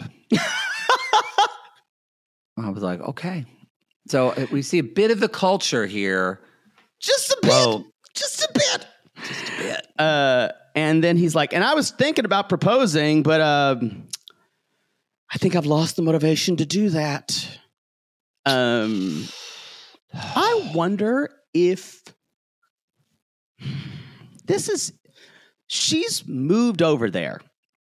I was like, okay. So uh, we see a bit of the culture here. Just a bit. Whoa. Just a bit. Just a bit. Uh, and then he's like, and I was thinking about proposing, but um, I think I've lost the motivation to do that. Um, I wonder if this is, she's moved over there.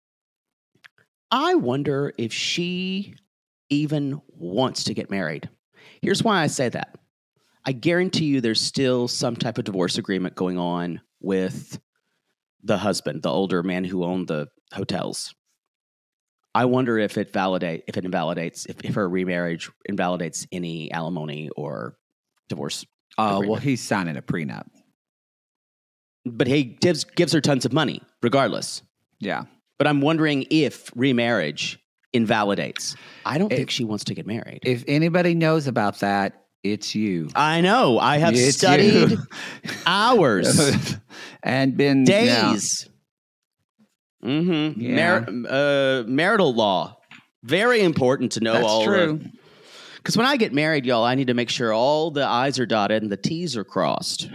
I wonder if she even wants to get married. Here's why I say that. I guarantee you there's still some type of divorce agreement going on with the husband, the older man who owned the hotels. I wonder if it validate if it invalidates if, if her remarriage invalidates any alimony or divorce. Oh, agreement. well, he's signing a prenup. But he gives gives her tons of money, regardless. Yeah. But I'm wondering if remarriage invalidates. I don't If- think she wants to get married. If anybody knows about that, it's you. I know. I have It's studied you. hours, and been days. Mm-hmm. Yeah. Mar- uh, marital law. Very important to know That's all true. Because when I get married, y'all, I need to make sure all the I's are dotted and the T's are crossed.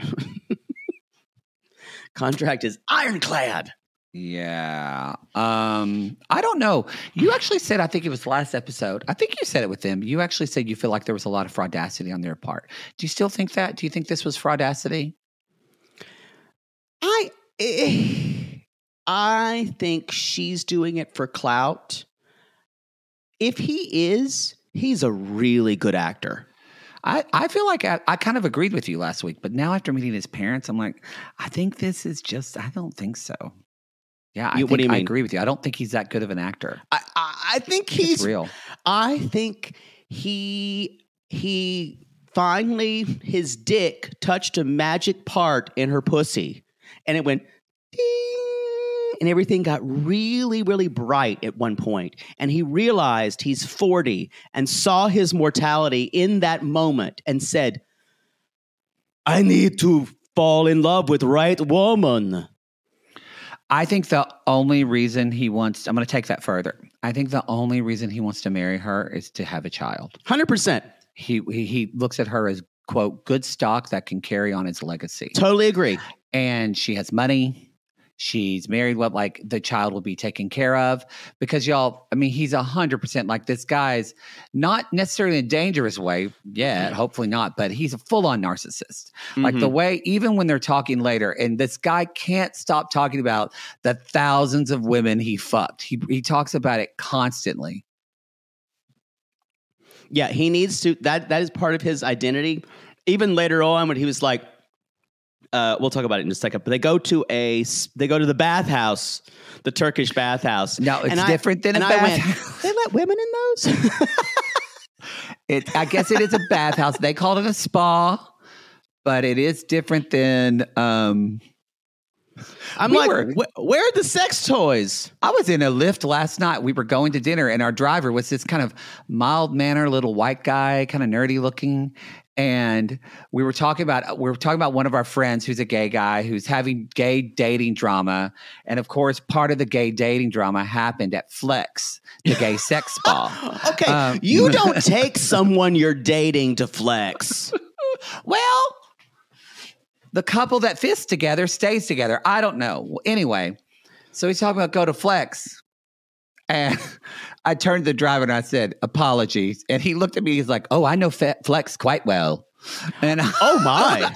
Contract is ironclad. Yeah. Um, I don't know. You actually said, I think it was last episode. I think you said it with them. You actually said you feel like there was a lot of fraudacity on their part. Do you still think that? Do you think this was fraudacity? I eh, I think she's doing it for clout. If he is, he's a really good actor. I, I feel like I, I kind of agreed with you last week, but now after meeting his parents, I'm like, I think this is just, I don't think so. Yeah, I, You- think, what do you I mean? agree with you. I don't think he's that good of an actor. I, I, I think It's he's real. I think he he finally his dick touched a magic part in her pussy, and it went ding, and everything got really really bright at one point, and he realized he's forty and saw his mortality in that moment and said, "I need to fall in love with right woman." I think the only reason he wants, I'm going to take that further. I think the only reason he wants to marry her is to have a child. one hundred percent. He, he he looks at her as, quote, good stock that can carry on his legacy. Totally agree. And she has money. She's married. What, like, the child will be taken care of. Because, y'all, I mean, he's one hundred percent like this guy's not necessarily in a dangerous way yet, hopefully not, but he's a full-on narcissist. Like, the way, even when they're talking later, and this guy can't stop talking about the thousands of women he fucked. He, he talks about it constantly. Yeah, he needs to. That that is part of his identity. Even later on, when he was like, uh, "We'll talk about it in just a second." But they go to a they go to the bathhouse, the Turkish bathhouse. No, it's And I- different than a and I went, bathhouse. they let women in those. It, I guess it is a bathhouse. They called it a spa, but it is different than. Um, I'm We like, were- "Wh- where are the sex toys? I was in a lift last night. We were going to dinner, and our driver was this kind of mild mannered little white guy, kind of nerdy looking. And we were talking about we were talking about one of our friends who's a gay guy who's having gay dating drama. And of course, part of the gay dating drama happened at Flex, the gay sex spa. Okay, Um, you don't take someone you're dating to Flex. Well, the couple that fits together stays together. I don't know. Anyway, so he's talking about go to Flex. And I turned to the driver and I said, apologies. And he looked at me. He's like, oh, I know Fe- Flex quite well. And I- Oh my.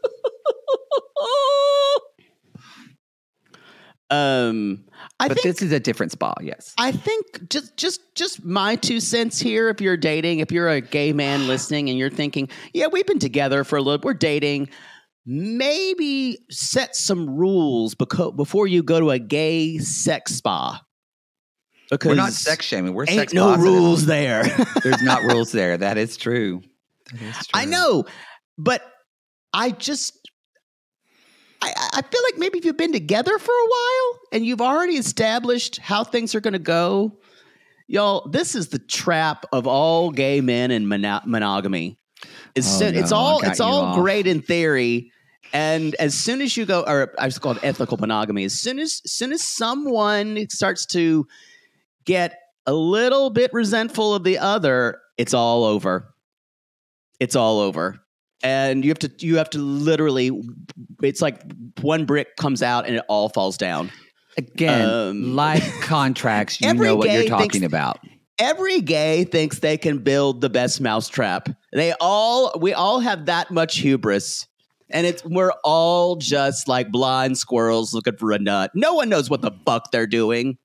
um, I but think this is a different spa. Yes. I think just just just my two cents here. If you're dating, if you're a gay man listening and you're thinking, yeah, we've been together for a little, we're dating. Maybe set some rules beco- before you go to a gay sex spa. Because We're not sex shaming. We're ain't sex no positive. rules there. There's not rules there. That is true. That is true. I know, but I just I, I feel like maybe if you've been together for a while and you've already established how things are going to go, y'all, this is the trap of all gay men and mono- monogamy. It's, Oh, soon, no, it's all I got it's you all off. great in theory, and as soon as you go, or I just call it ethical monogamy. As soon as, as soon as someone starts to get a little bit resentful of the other, it's all over. It's all over. And you have to you have to literally, it's like one brick comes out and it all falls down. Again, Um, like contracts, you every know what you're gay talking thinks- about. Every gay thinks they can build the best mousetrap. They all, we all have that much hubris. And it's, we're all just like blind squirrels looking for a nut. No one knows what the fuck they're doing.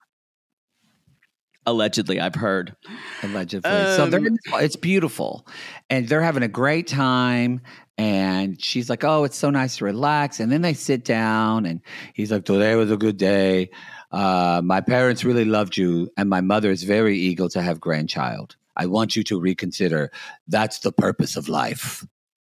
Allegedly, I've heard. Allegedly. so they're, Um, it's beautiful. And they're having a great time. And she's like, oh, it's so nice to relax. And then they sit down and he's like, today was a good day. Uh, my parents really loved you. And my mother is very eager to have grandchild. I want you to reconsider. That's the purpose of life.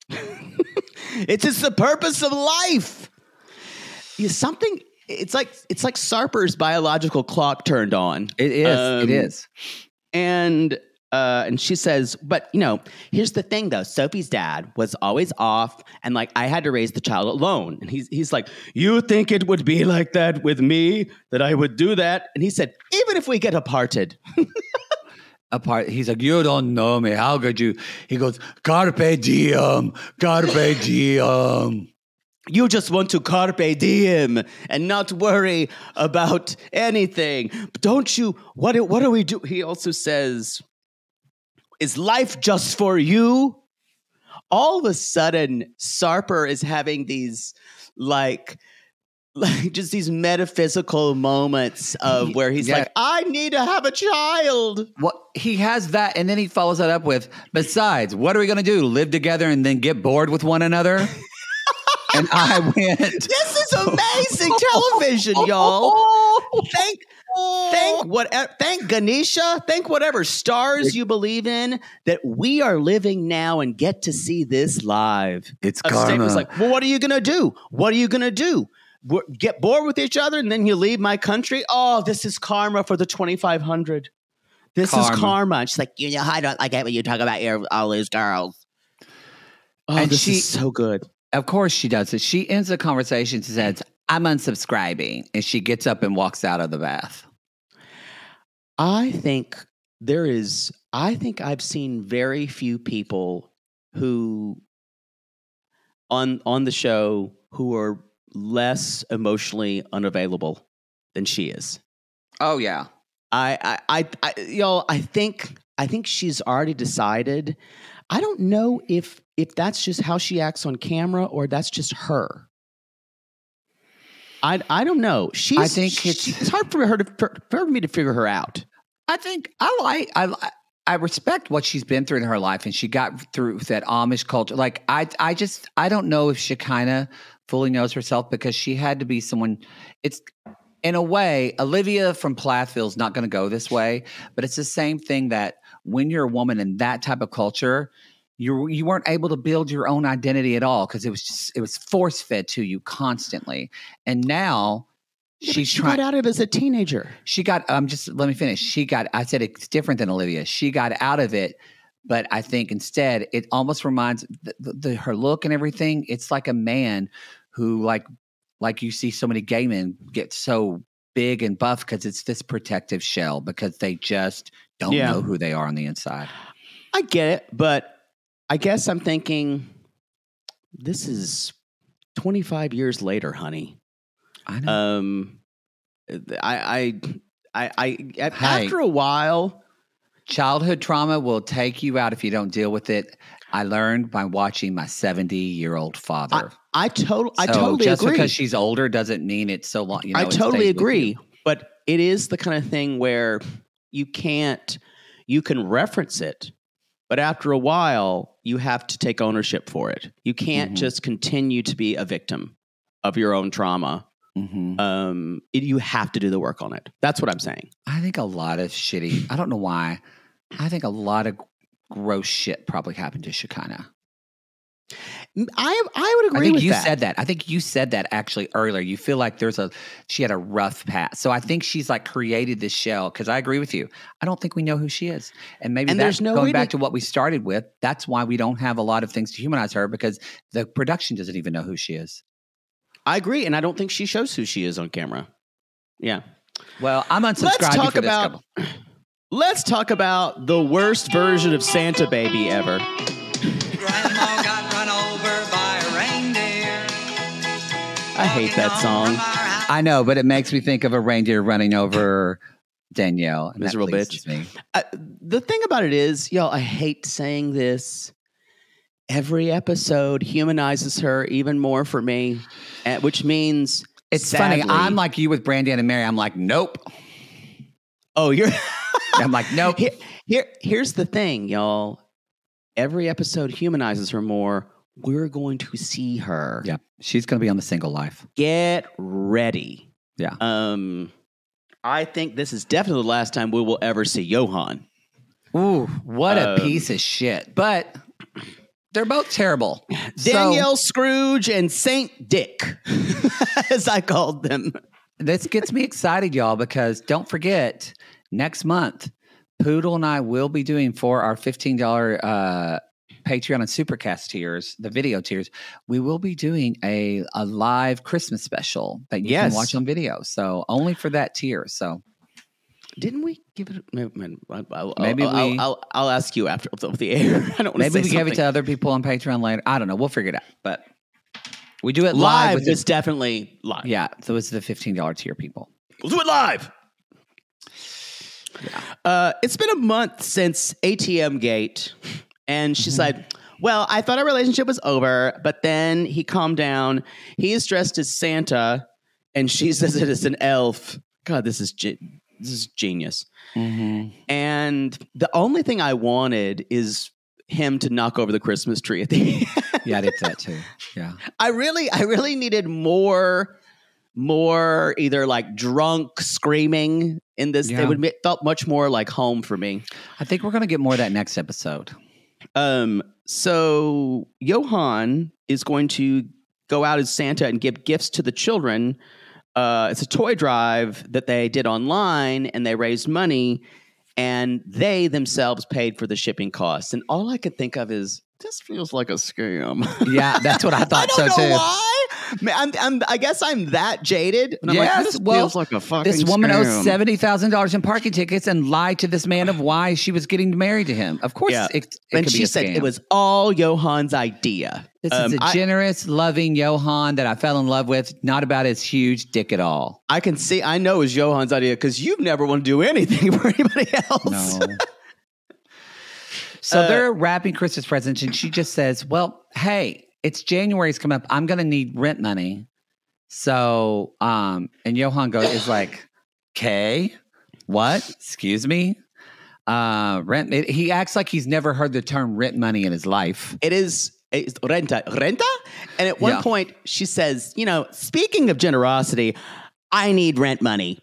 It's just the purpose of life. Yeah, something, it's like, it's like Sarper's biological clock turned on. It is. Um, it is. And uh, and she says, but, you know, here's the thing, though. Sophie's dad was always off, and, like, I had to raise the child alone. And he's he's like, you think it would be like that with me, that I would do that? And he said, even if we get aparted. Apart, he's like, you don't know me. How could you? He goes, carpe diem, carpe diem. You just want to carpe diem and not worry about anything. Don't you? What, what do we do? He also says, is life just for you? All of a sudden, Sarper is having these, like, like just these metaphysical moments of where he's Yeah. like, I need to have a child. Well, he has that, and then he follows that up with, besides, what are we going to do? Live together and then get bored with one another? And I went, This is amazing television, y'all. Thank, thank what, thank Ganesha, thank whatever stars you believe in, that we are living now and get to see this live. It's A statement karma. was like, well, what are you gonna do? What are you gonna do? W- Get bored with each other and then you leave my country? Oh, this is karma for the twenty-five hundred. This Karma. is karma. And she's like, you know, I don't like it when you talk about your, all these girls. Oh, And this she- is so good. Of course she does it. She ends the conversation and says, I'm unsubscribing. And she gets up and walks out of the bath. I think there is, I think I've seen very few people who on on the show who are less emotionally unavailable than she is. Oh, yeah. I, I, I, I y'all, I think, I think she's already decided. I don't know if if that's just how she acts on camera or that's just her. I, I don't know. She's, I think she- it's- it's hard for her to for, for me to figure her out. I think I like, I, li- I respect what she's been through in her life, and she got through that Amish culture. Like, I, I just, I don't know if Shekinah fully knows herself, because she had to be someone. It's, in a way, Olivia from Plathville is not going to go this way, but it's the same thing that when you're a woman in that type of culture, you you weren't able to build your own identity at all, because it was just, it was force fed to you constantly. And now Yeah, but she's she trying. got out of it as a teenager. She got. Um, just let me finish. She got. I said it's different than Olivia. She got out of it, but I think instead it almost reminds the, the, the, her look and everything. It's like a man who, like, like you see so many gay men get so big and buff because it's this protective shell, because they just don't Yeah. know who they are on the inside. I get it, but I guess I'm thinking this is twenty-five years later, honey. I know. Um, I, I, I, I Hey. after a while, Childhood trauma will take you out if you don't deal with it. I learned by watching my seventy-year-old father. I total, I So totally just agree. because she's older doesn't mean it's so long. You know, I it totally stays with agree, you. but it is the kind of thing where you can't, you can reference it, but after a while, you have to take ownership for it. You can't Mhm. just continue to be a victim of your own trauma. Mhm. Um, it, you have to do the work on it. That's what I'm saying. I think a lot of shitty. I don't know why. I think a lot of gross shit probably happened to Shekinah. I I would agree I think with you that. said that. I think you said that actually earlier. You feel like there's a she had a rough past. So I think she's like created this shell because I agree with you. I don't think we know who she is. And maybe And that's there's no going way back to- to what we started with. That's why we don't have a lot of things to humanize her because the production doesn't even know who she is. I agree, and I don't think she shows who she is on camera. Yeah. Well, I'm unsubscribing Let's talk for this about. couple. Let's talk about the worst version of Santa Baby ever. Grandma got run over by a reindeer. I hate that song. I know, but it makes me think of a reindeer running over Danielle. And Miserable that pleases bitch. Me. I, the thing about it is, y'all, I hate saying this. Every episode humanizes her even more for me, eh, which means It's sadly, funny. I'm like you with Brandan and Mary. I'm like, nope. oh, you're. I'm like, nope. Here, here, here's the thing, y'all. Every episode humanizes her more. We're going to see her. Yeah, she's going to be on the Single Life. Get ready. Yeah. Um, I think this is definitely the last time we will ever see Yohan. Ooh, what a Um, piece of shit. But they're both terrible. Danielle Scrooge and Saint Dick, as I called them. This gets me excited, y'all, because don't forget, next month, Poodle and I will be doing for our fifteen dollars uh, Patreon and Supercast tiers, the video tiers, we will be doing a, a live Christmas special that you Yes. can watch on video. So only for that tier. So Didn't we give it? Maybe, I'll, Maybe I'll, we- I'll, I'll, I'll ask you after off the air. I don't want to maybe say we give it something. to other people on Patreon later. I don't know. We'll figure it out. But we do it live. live. with the- It's definitely live. yeah. So it's the fifteen dollars tier people. We'll do it live. Uh, it's been a month since A T M Gate, and she's like, well, I thought our relationship was over, but then he calmed down. He is dressed as Santa, and she says it is an elf. God, this is ge- this is genius. Mm-hmm. And the only thing I wanted is him to knock over the Christmas tree at the end. Yeah, I did that too. Yeah. I really, I really needed more, more either like drunk screaming in this. Yeah. It would it felt much more like home for me. I think we're going to get more of that next episode. Um, so Yohan is going to go out as Santa and give gifts to the children. Uh, it's a toy drive that they did online, and they raised money, and they themselves paid for the shipping costs. And all I could think of is, this feels like a scam. Yeah, that's what I I thought don't so know too. why. Man, I'm, I'm, I guess I'm that jaded. And I'm Yes, like, this well, feels like a fucking This woman scam. owes seventy thousand dollars in parking tickets and lied to this man of why she was getting married to him. Of course, Yeah. it, it And could she be a said scam. it was all Yohan's idea. This Um, is a I- generous, loving Yohan that I fell in love with, not about his huge dick at all. I can see, I know it's Yohan's idea because you've never want to do anything for anybody else. No. So Uh, they're wrapping Christmas presents, and she just says, well, hey, it's January's coming up. I'm going to need rent money. So, um, and Yohan goes, is like, okay, what? Excuse me? Uh, rent. It, he acts like he's never heard the term rent money in his life. It is it's renta. Renta? And at one Yeah. point, she says, you know, speaking of generosity, I need rent money.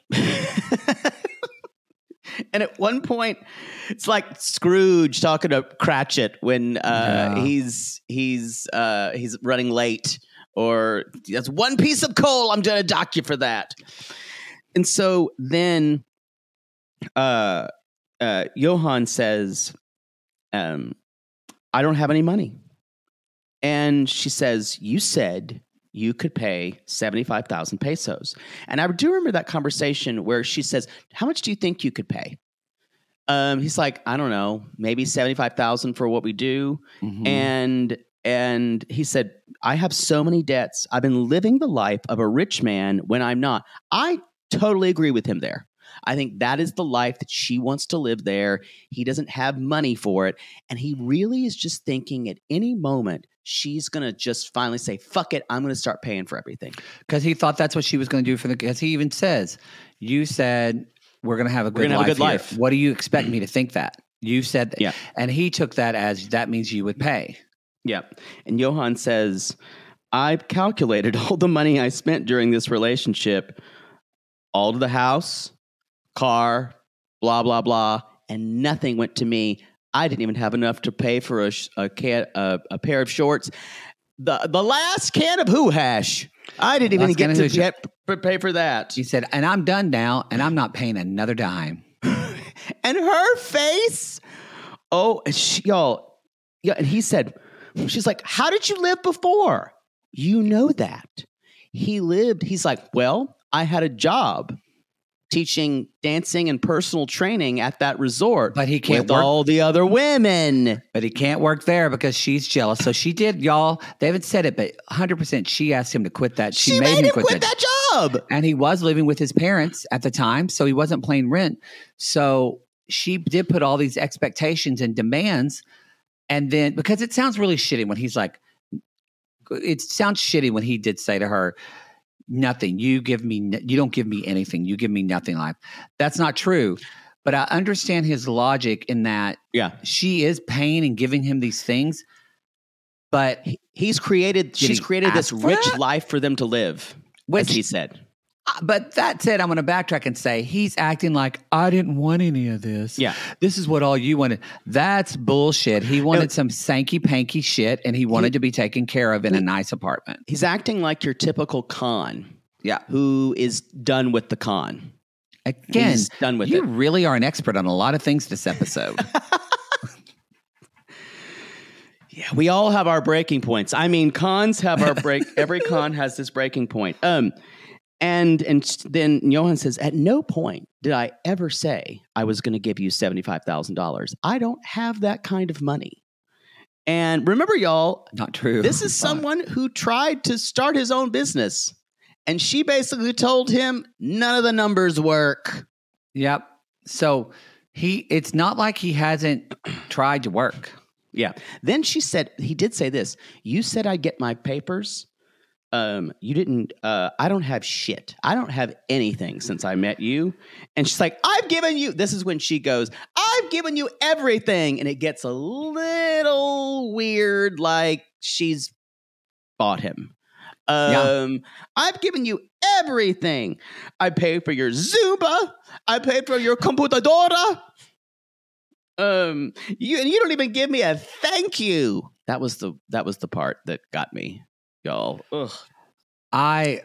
And at one point, it's like Scrooge talking to Cratchit when uh, Yeah. he's he's uh, he's running late, or that's one piece of coal. I'm going to dock you for that. And so then, uh, uh, Yohan says, um, "I don't have any money," and she says, "You said you could pay seventy-five thousand pesos." And I do remember that conversation where she says, "How much do you think you could pay?" Um, he's like, "I don't know, maybe seventy-five thousand for what we do." Mhm. And and he said, "I have so many debts. I've been living the life of a rich man when I'm not." I totally agree with him there. I think that is the life that she wants to live there. He doesn't have money for it. And he really is just thinking at any moment, she's going to just finally say, fuck it, I'm going to start paying for everything. Because he thought that's what she was going to do for the. Because he even says, "You said we're going to have a good gonna have life. a good here. life." What do you expect me to think that?" You said that. Yeah. And he took that as that means you would pay. Yeah. And Yohan says, "I've calculated all the money I spent during this relationship, all to the house, car, blah, blah, blah, and nothing went to me. I didn't even have enough to pay for a sh- a, can, a a pair of shorts. The the last can of Who Hash. I didn't even Last can get of to Who Hash. get, p- pay for that. She said, and I'm done now, and I'm not paying another dime. And her face. Oh, and she, y'all. Yeah, and he said, she's like, how did you live before? You know that. He lived, he's like, well, I had a job teaching dancing and personal training at that resort. But he can't with work. all the other women. But he can't work there because she's jealous. So she did, y'all. They haven't said it, but one hundred percent she asked him to quit that. She, She, made, made, him him quit, quit that. that job. And he was living with his parents at the time, so he wasn't paying rent. So she did put all these expectations and demands. And then, because it sounds really shitty when he's like, it sounds shitty when he did say to her, nothing. You give me, you don't give me anything. You give me nothing in life. That's not true. But I understand his logic in that Yeah. she is paying and giving him these things. But He's created, she's he created this ask for rich that? life for them to live, Which- as he said. But that said, I'm going to backtrack and say he's acting like I didn't want any of this. Yeah. This is what all you wanted. That's bullshit. He wanted some sanky panky shit and he wanted to be taken care of in a nice apartment. He's acting like your typical con Yeah. who is done with the con. Again, He's done with you it. really are an expert on a lot of things this episode. Yeah, we all have our breaking points. I mean, cons have our break. Every con has this breaking point. Um, and and then Yohan says, at no point did I ever say I was going to give you seventy-five thousand dollars. I don't have that kind of money. And remember, y'all, Not true. this is someone who tried to start his own business. And she basically told him none of the numbers work. Yep. So he, it's not like he hasn't tried to work. Yeah. Then she said, he did say this. You said I'd get my papers. Um, you didn't, uh, I don't have shit. I don't have anything since I met you. And she's like, I've given you, this is when she goes, I've given you everything. And it gets a little weird, like she's bought him. Um, Yeah. I've given you everything. I paid for your Zumba. I paid for your computadora. Um, you and you don't even give me a thank you. That was the that was the part that got me, y'all. Ugh. I,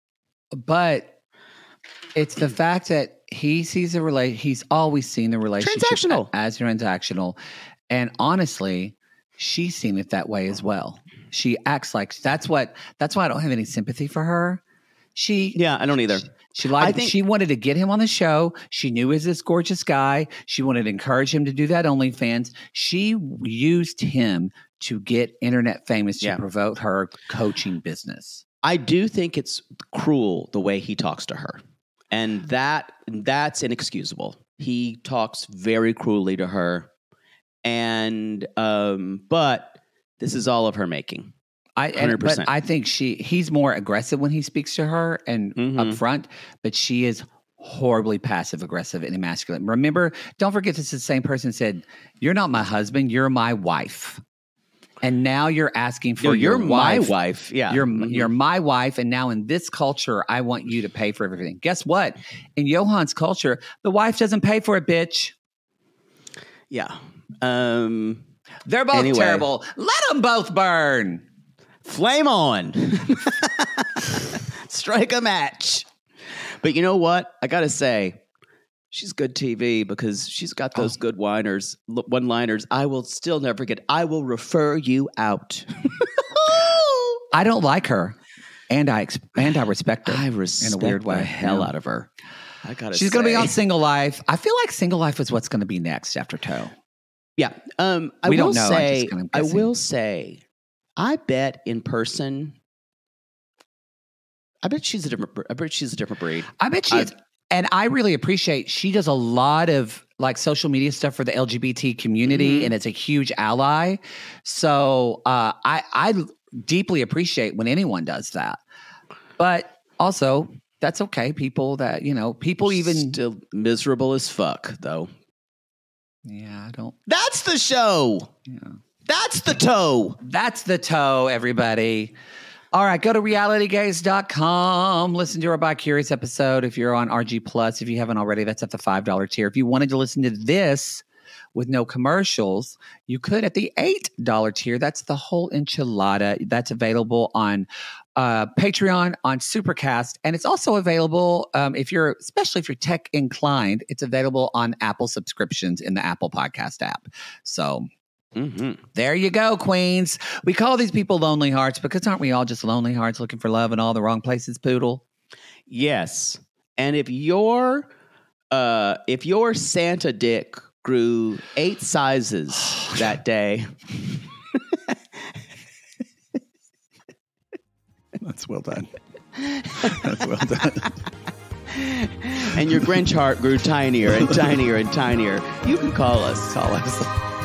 but it's the fact that he sees a relate. He's always seen the relationship Transactional. as transactional, and honestly, she's seen it that way as well. She acts like that's what. That's why I don't have any sympathy for her. She, Yeah, I don't either. She, she lied. I think- she wanted to get him on the show. She knew he was this gorgeous guy. She wanted to encourage him to do that OnlyFans. She used him to get internet famous to Yeah. promote her coaching business. I do think it's cruel the way he talks to her, and that that's inexcusable. He talks very cruelly to her, and um, but this is all of her making. I, and, one hundred percent. but I think she he's more aggressive when he speaks to her and Mhm. upfront, but she is horribly passive aggressive and emasculate. Remember, don't forget this is the same person said, "You're not my husband, you're my wife." And now you're asking for No, your you're my wife. wife. Yeah, You're Mhm. you're my wife, and now in this culture, I want you to pay for everything. Guess what? In Yohan's culture, the wife doesn't pay for it, bitch. yeah. Um, They're both Anyway. terrible. Let them both burn. Flame on. Strike a match. But you know what? I got to say, she's good T V because she's got those good whiners, one liners. I will still never forget. I will refer you out. I don't like her, and I ex- and I respect her. I respect in a weird way. the hell Yeah. out of her. I got to She's going to be on Single Life. I feel like Single Life is what's going to be next after Toe. Yeah. Um, I We will don't know. I'm say, just kinda I guessing. will say, I bet in person, I bet she's a different, I bet she's a different breed. I bet she is. And I really appreciate she does a lot of like social media stuff for the L G B T community, Mhm. and it's a huge ally. So uh, I I deeply appreciate when anyone does that. But also, that's okay. People that you know, people even Still miserable as fuck, though. yeah, I don't. That's the show. Yeah. That's the toe. That's the Toe, everybody. All right, go to reality gaze dot com. Listen to our By Curious episode if you're on R G Plus. If you haven't already, that's at the five dollar tier. If you wanted to listen to this with no commercials, you could at the eight dollars tier. That's the whole enchilada. That's available on uh, Patreon, on Supercast, and it's also available um, if you're, especially if you're tech inclined, it's available on Apple subscriptions in the Apple Podcast app. So Mm-hmm. there you go, Queens. We call these people lonely hearts because aren't we all just lonely hearts looking for love in all the wrong places, Poodle? Yes. And if your uh, if your Santa dick grew eight sizes that day, That's well done. That's well done. and your Grinch heart grew tinier and tinier and tinier, you can call us. Call us.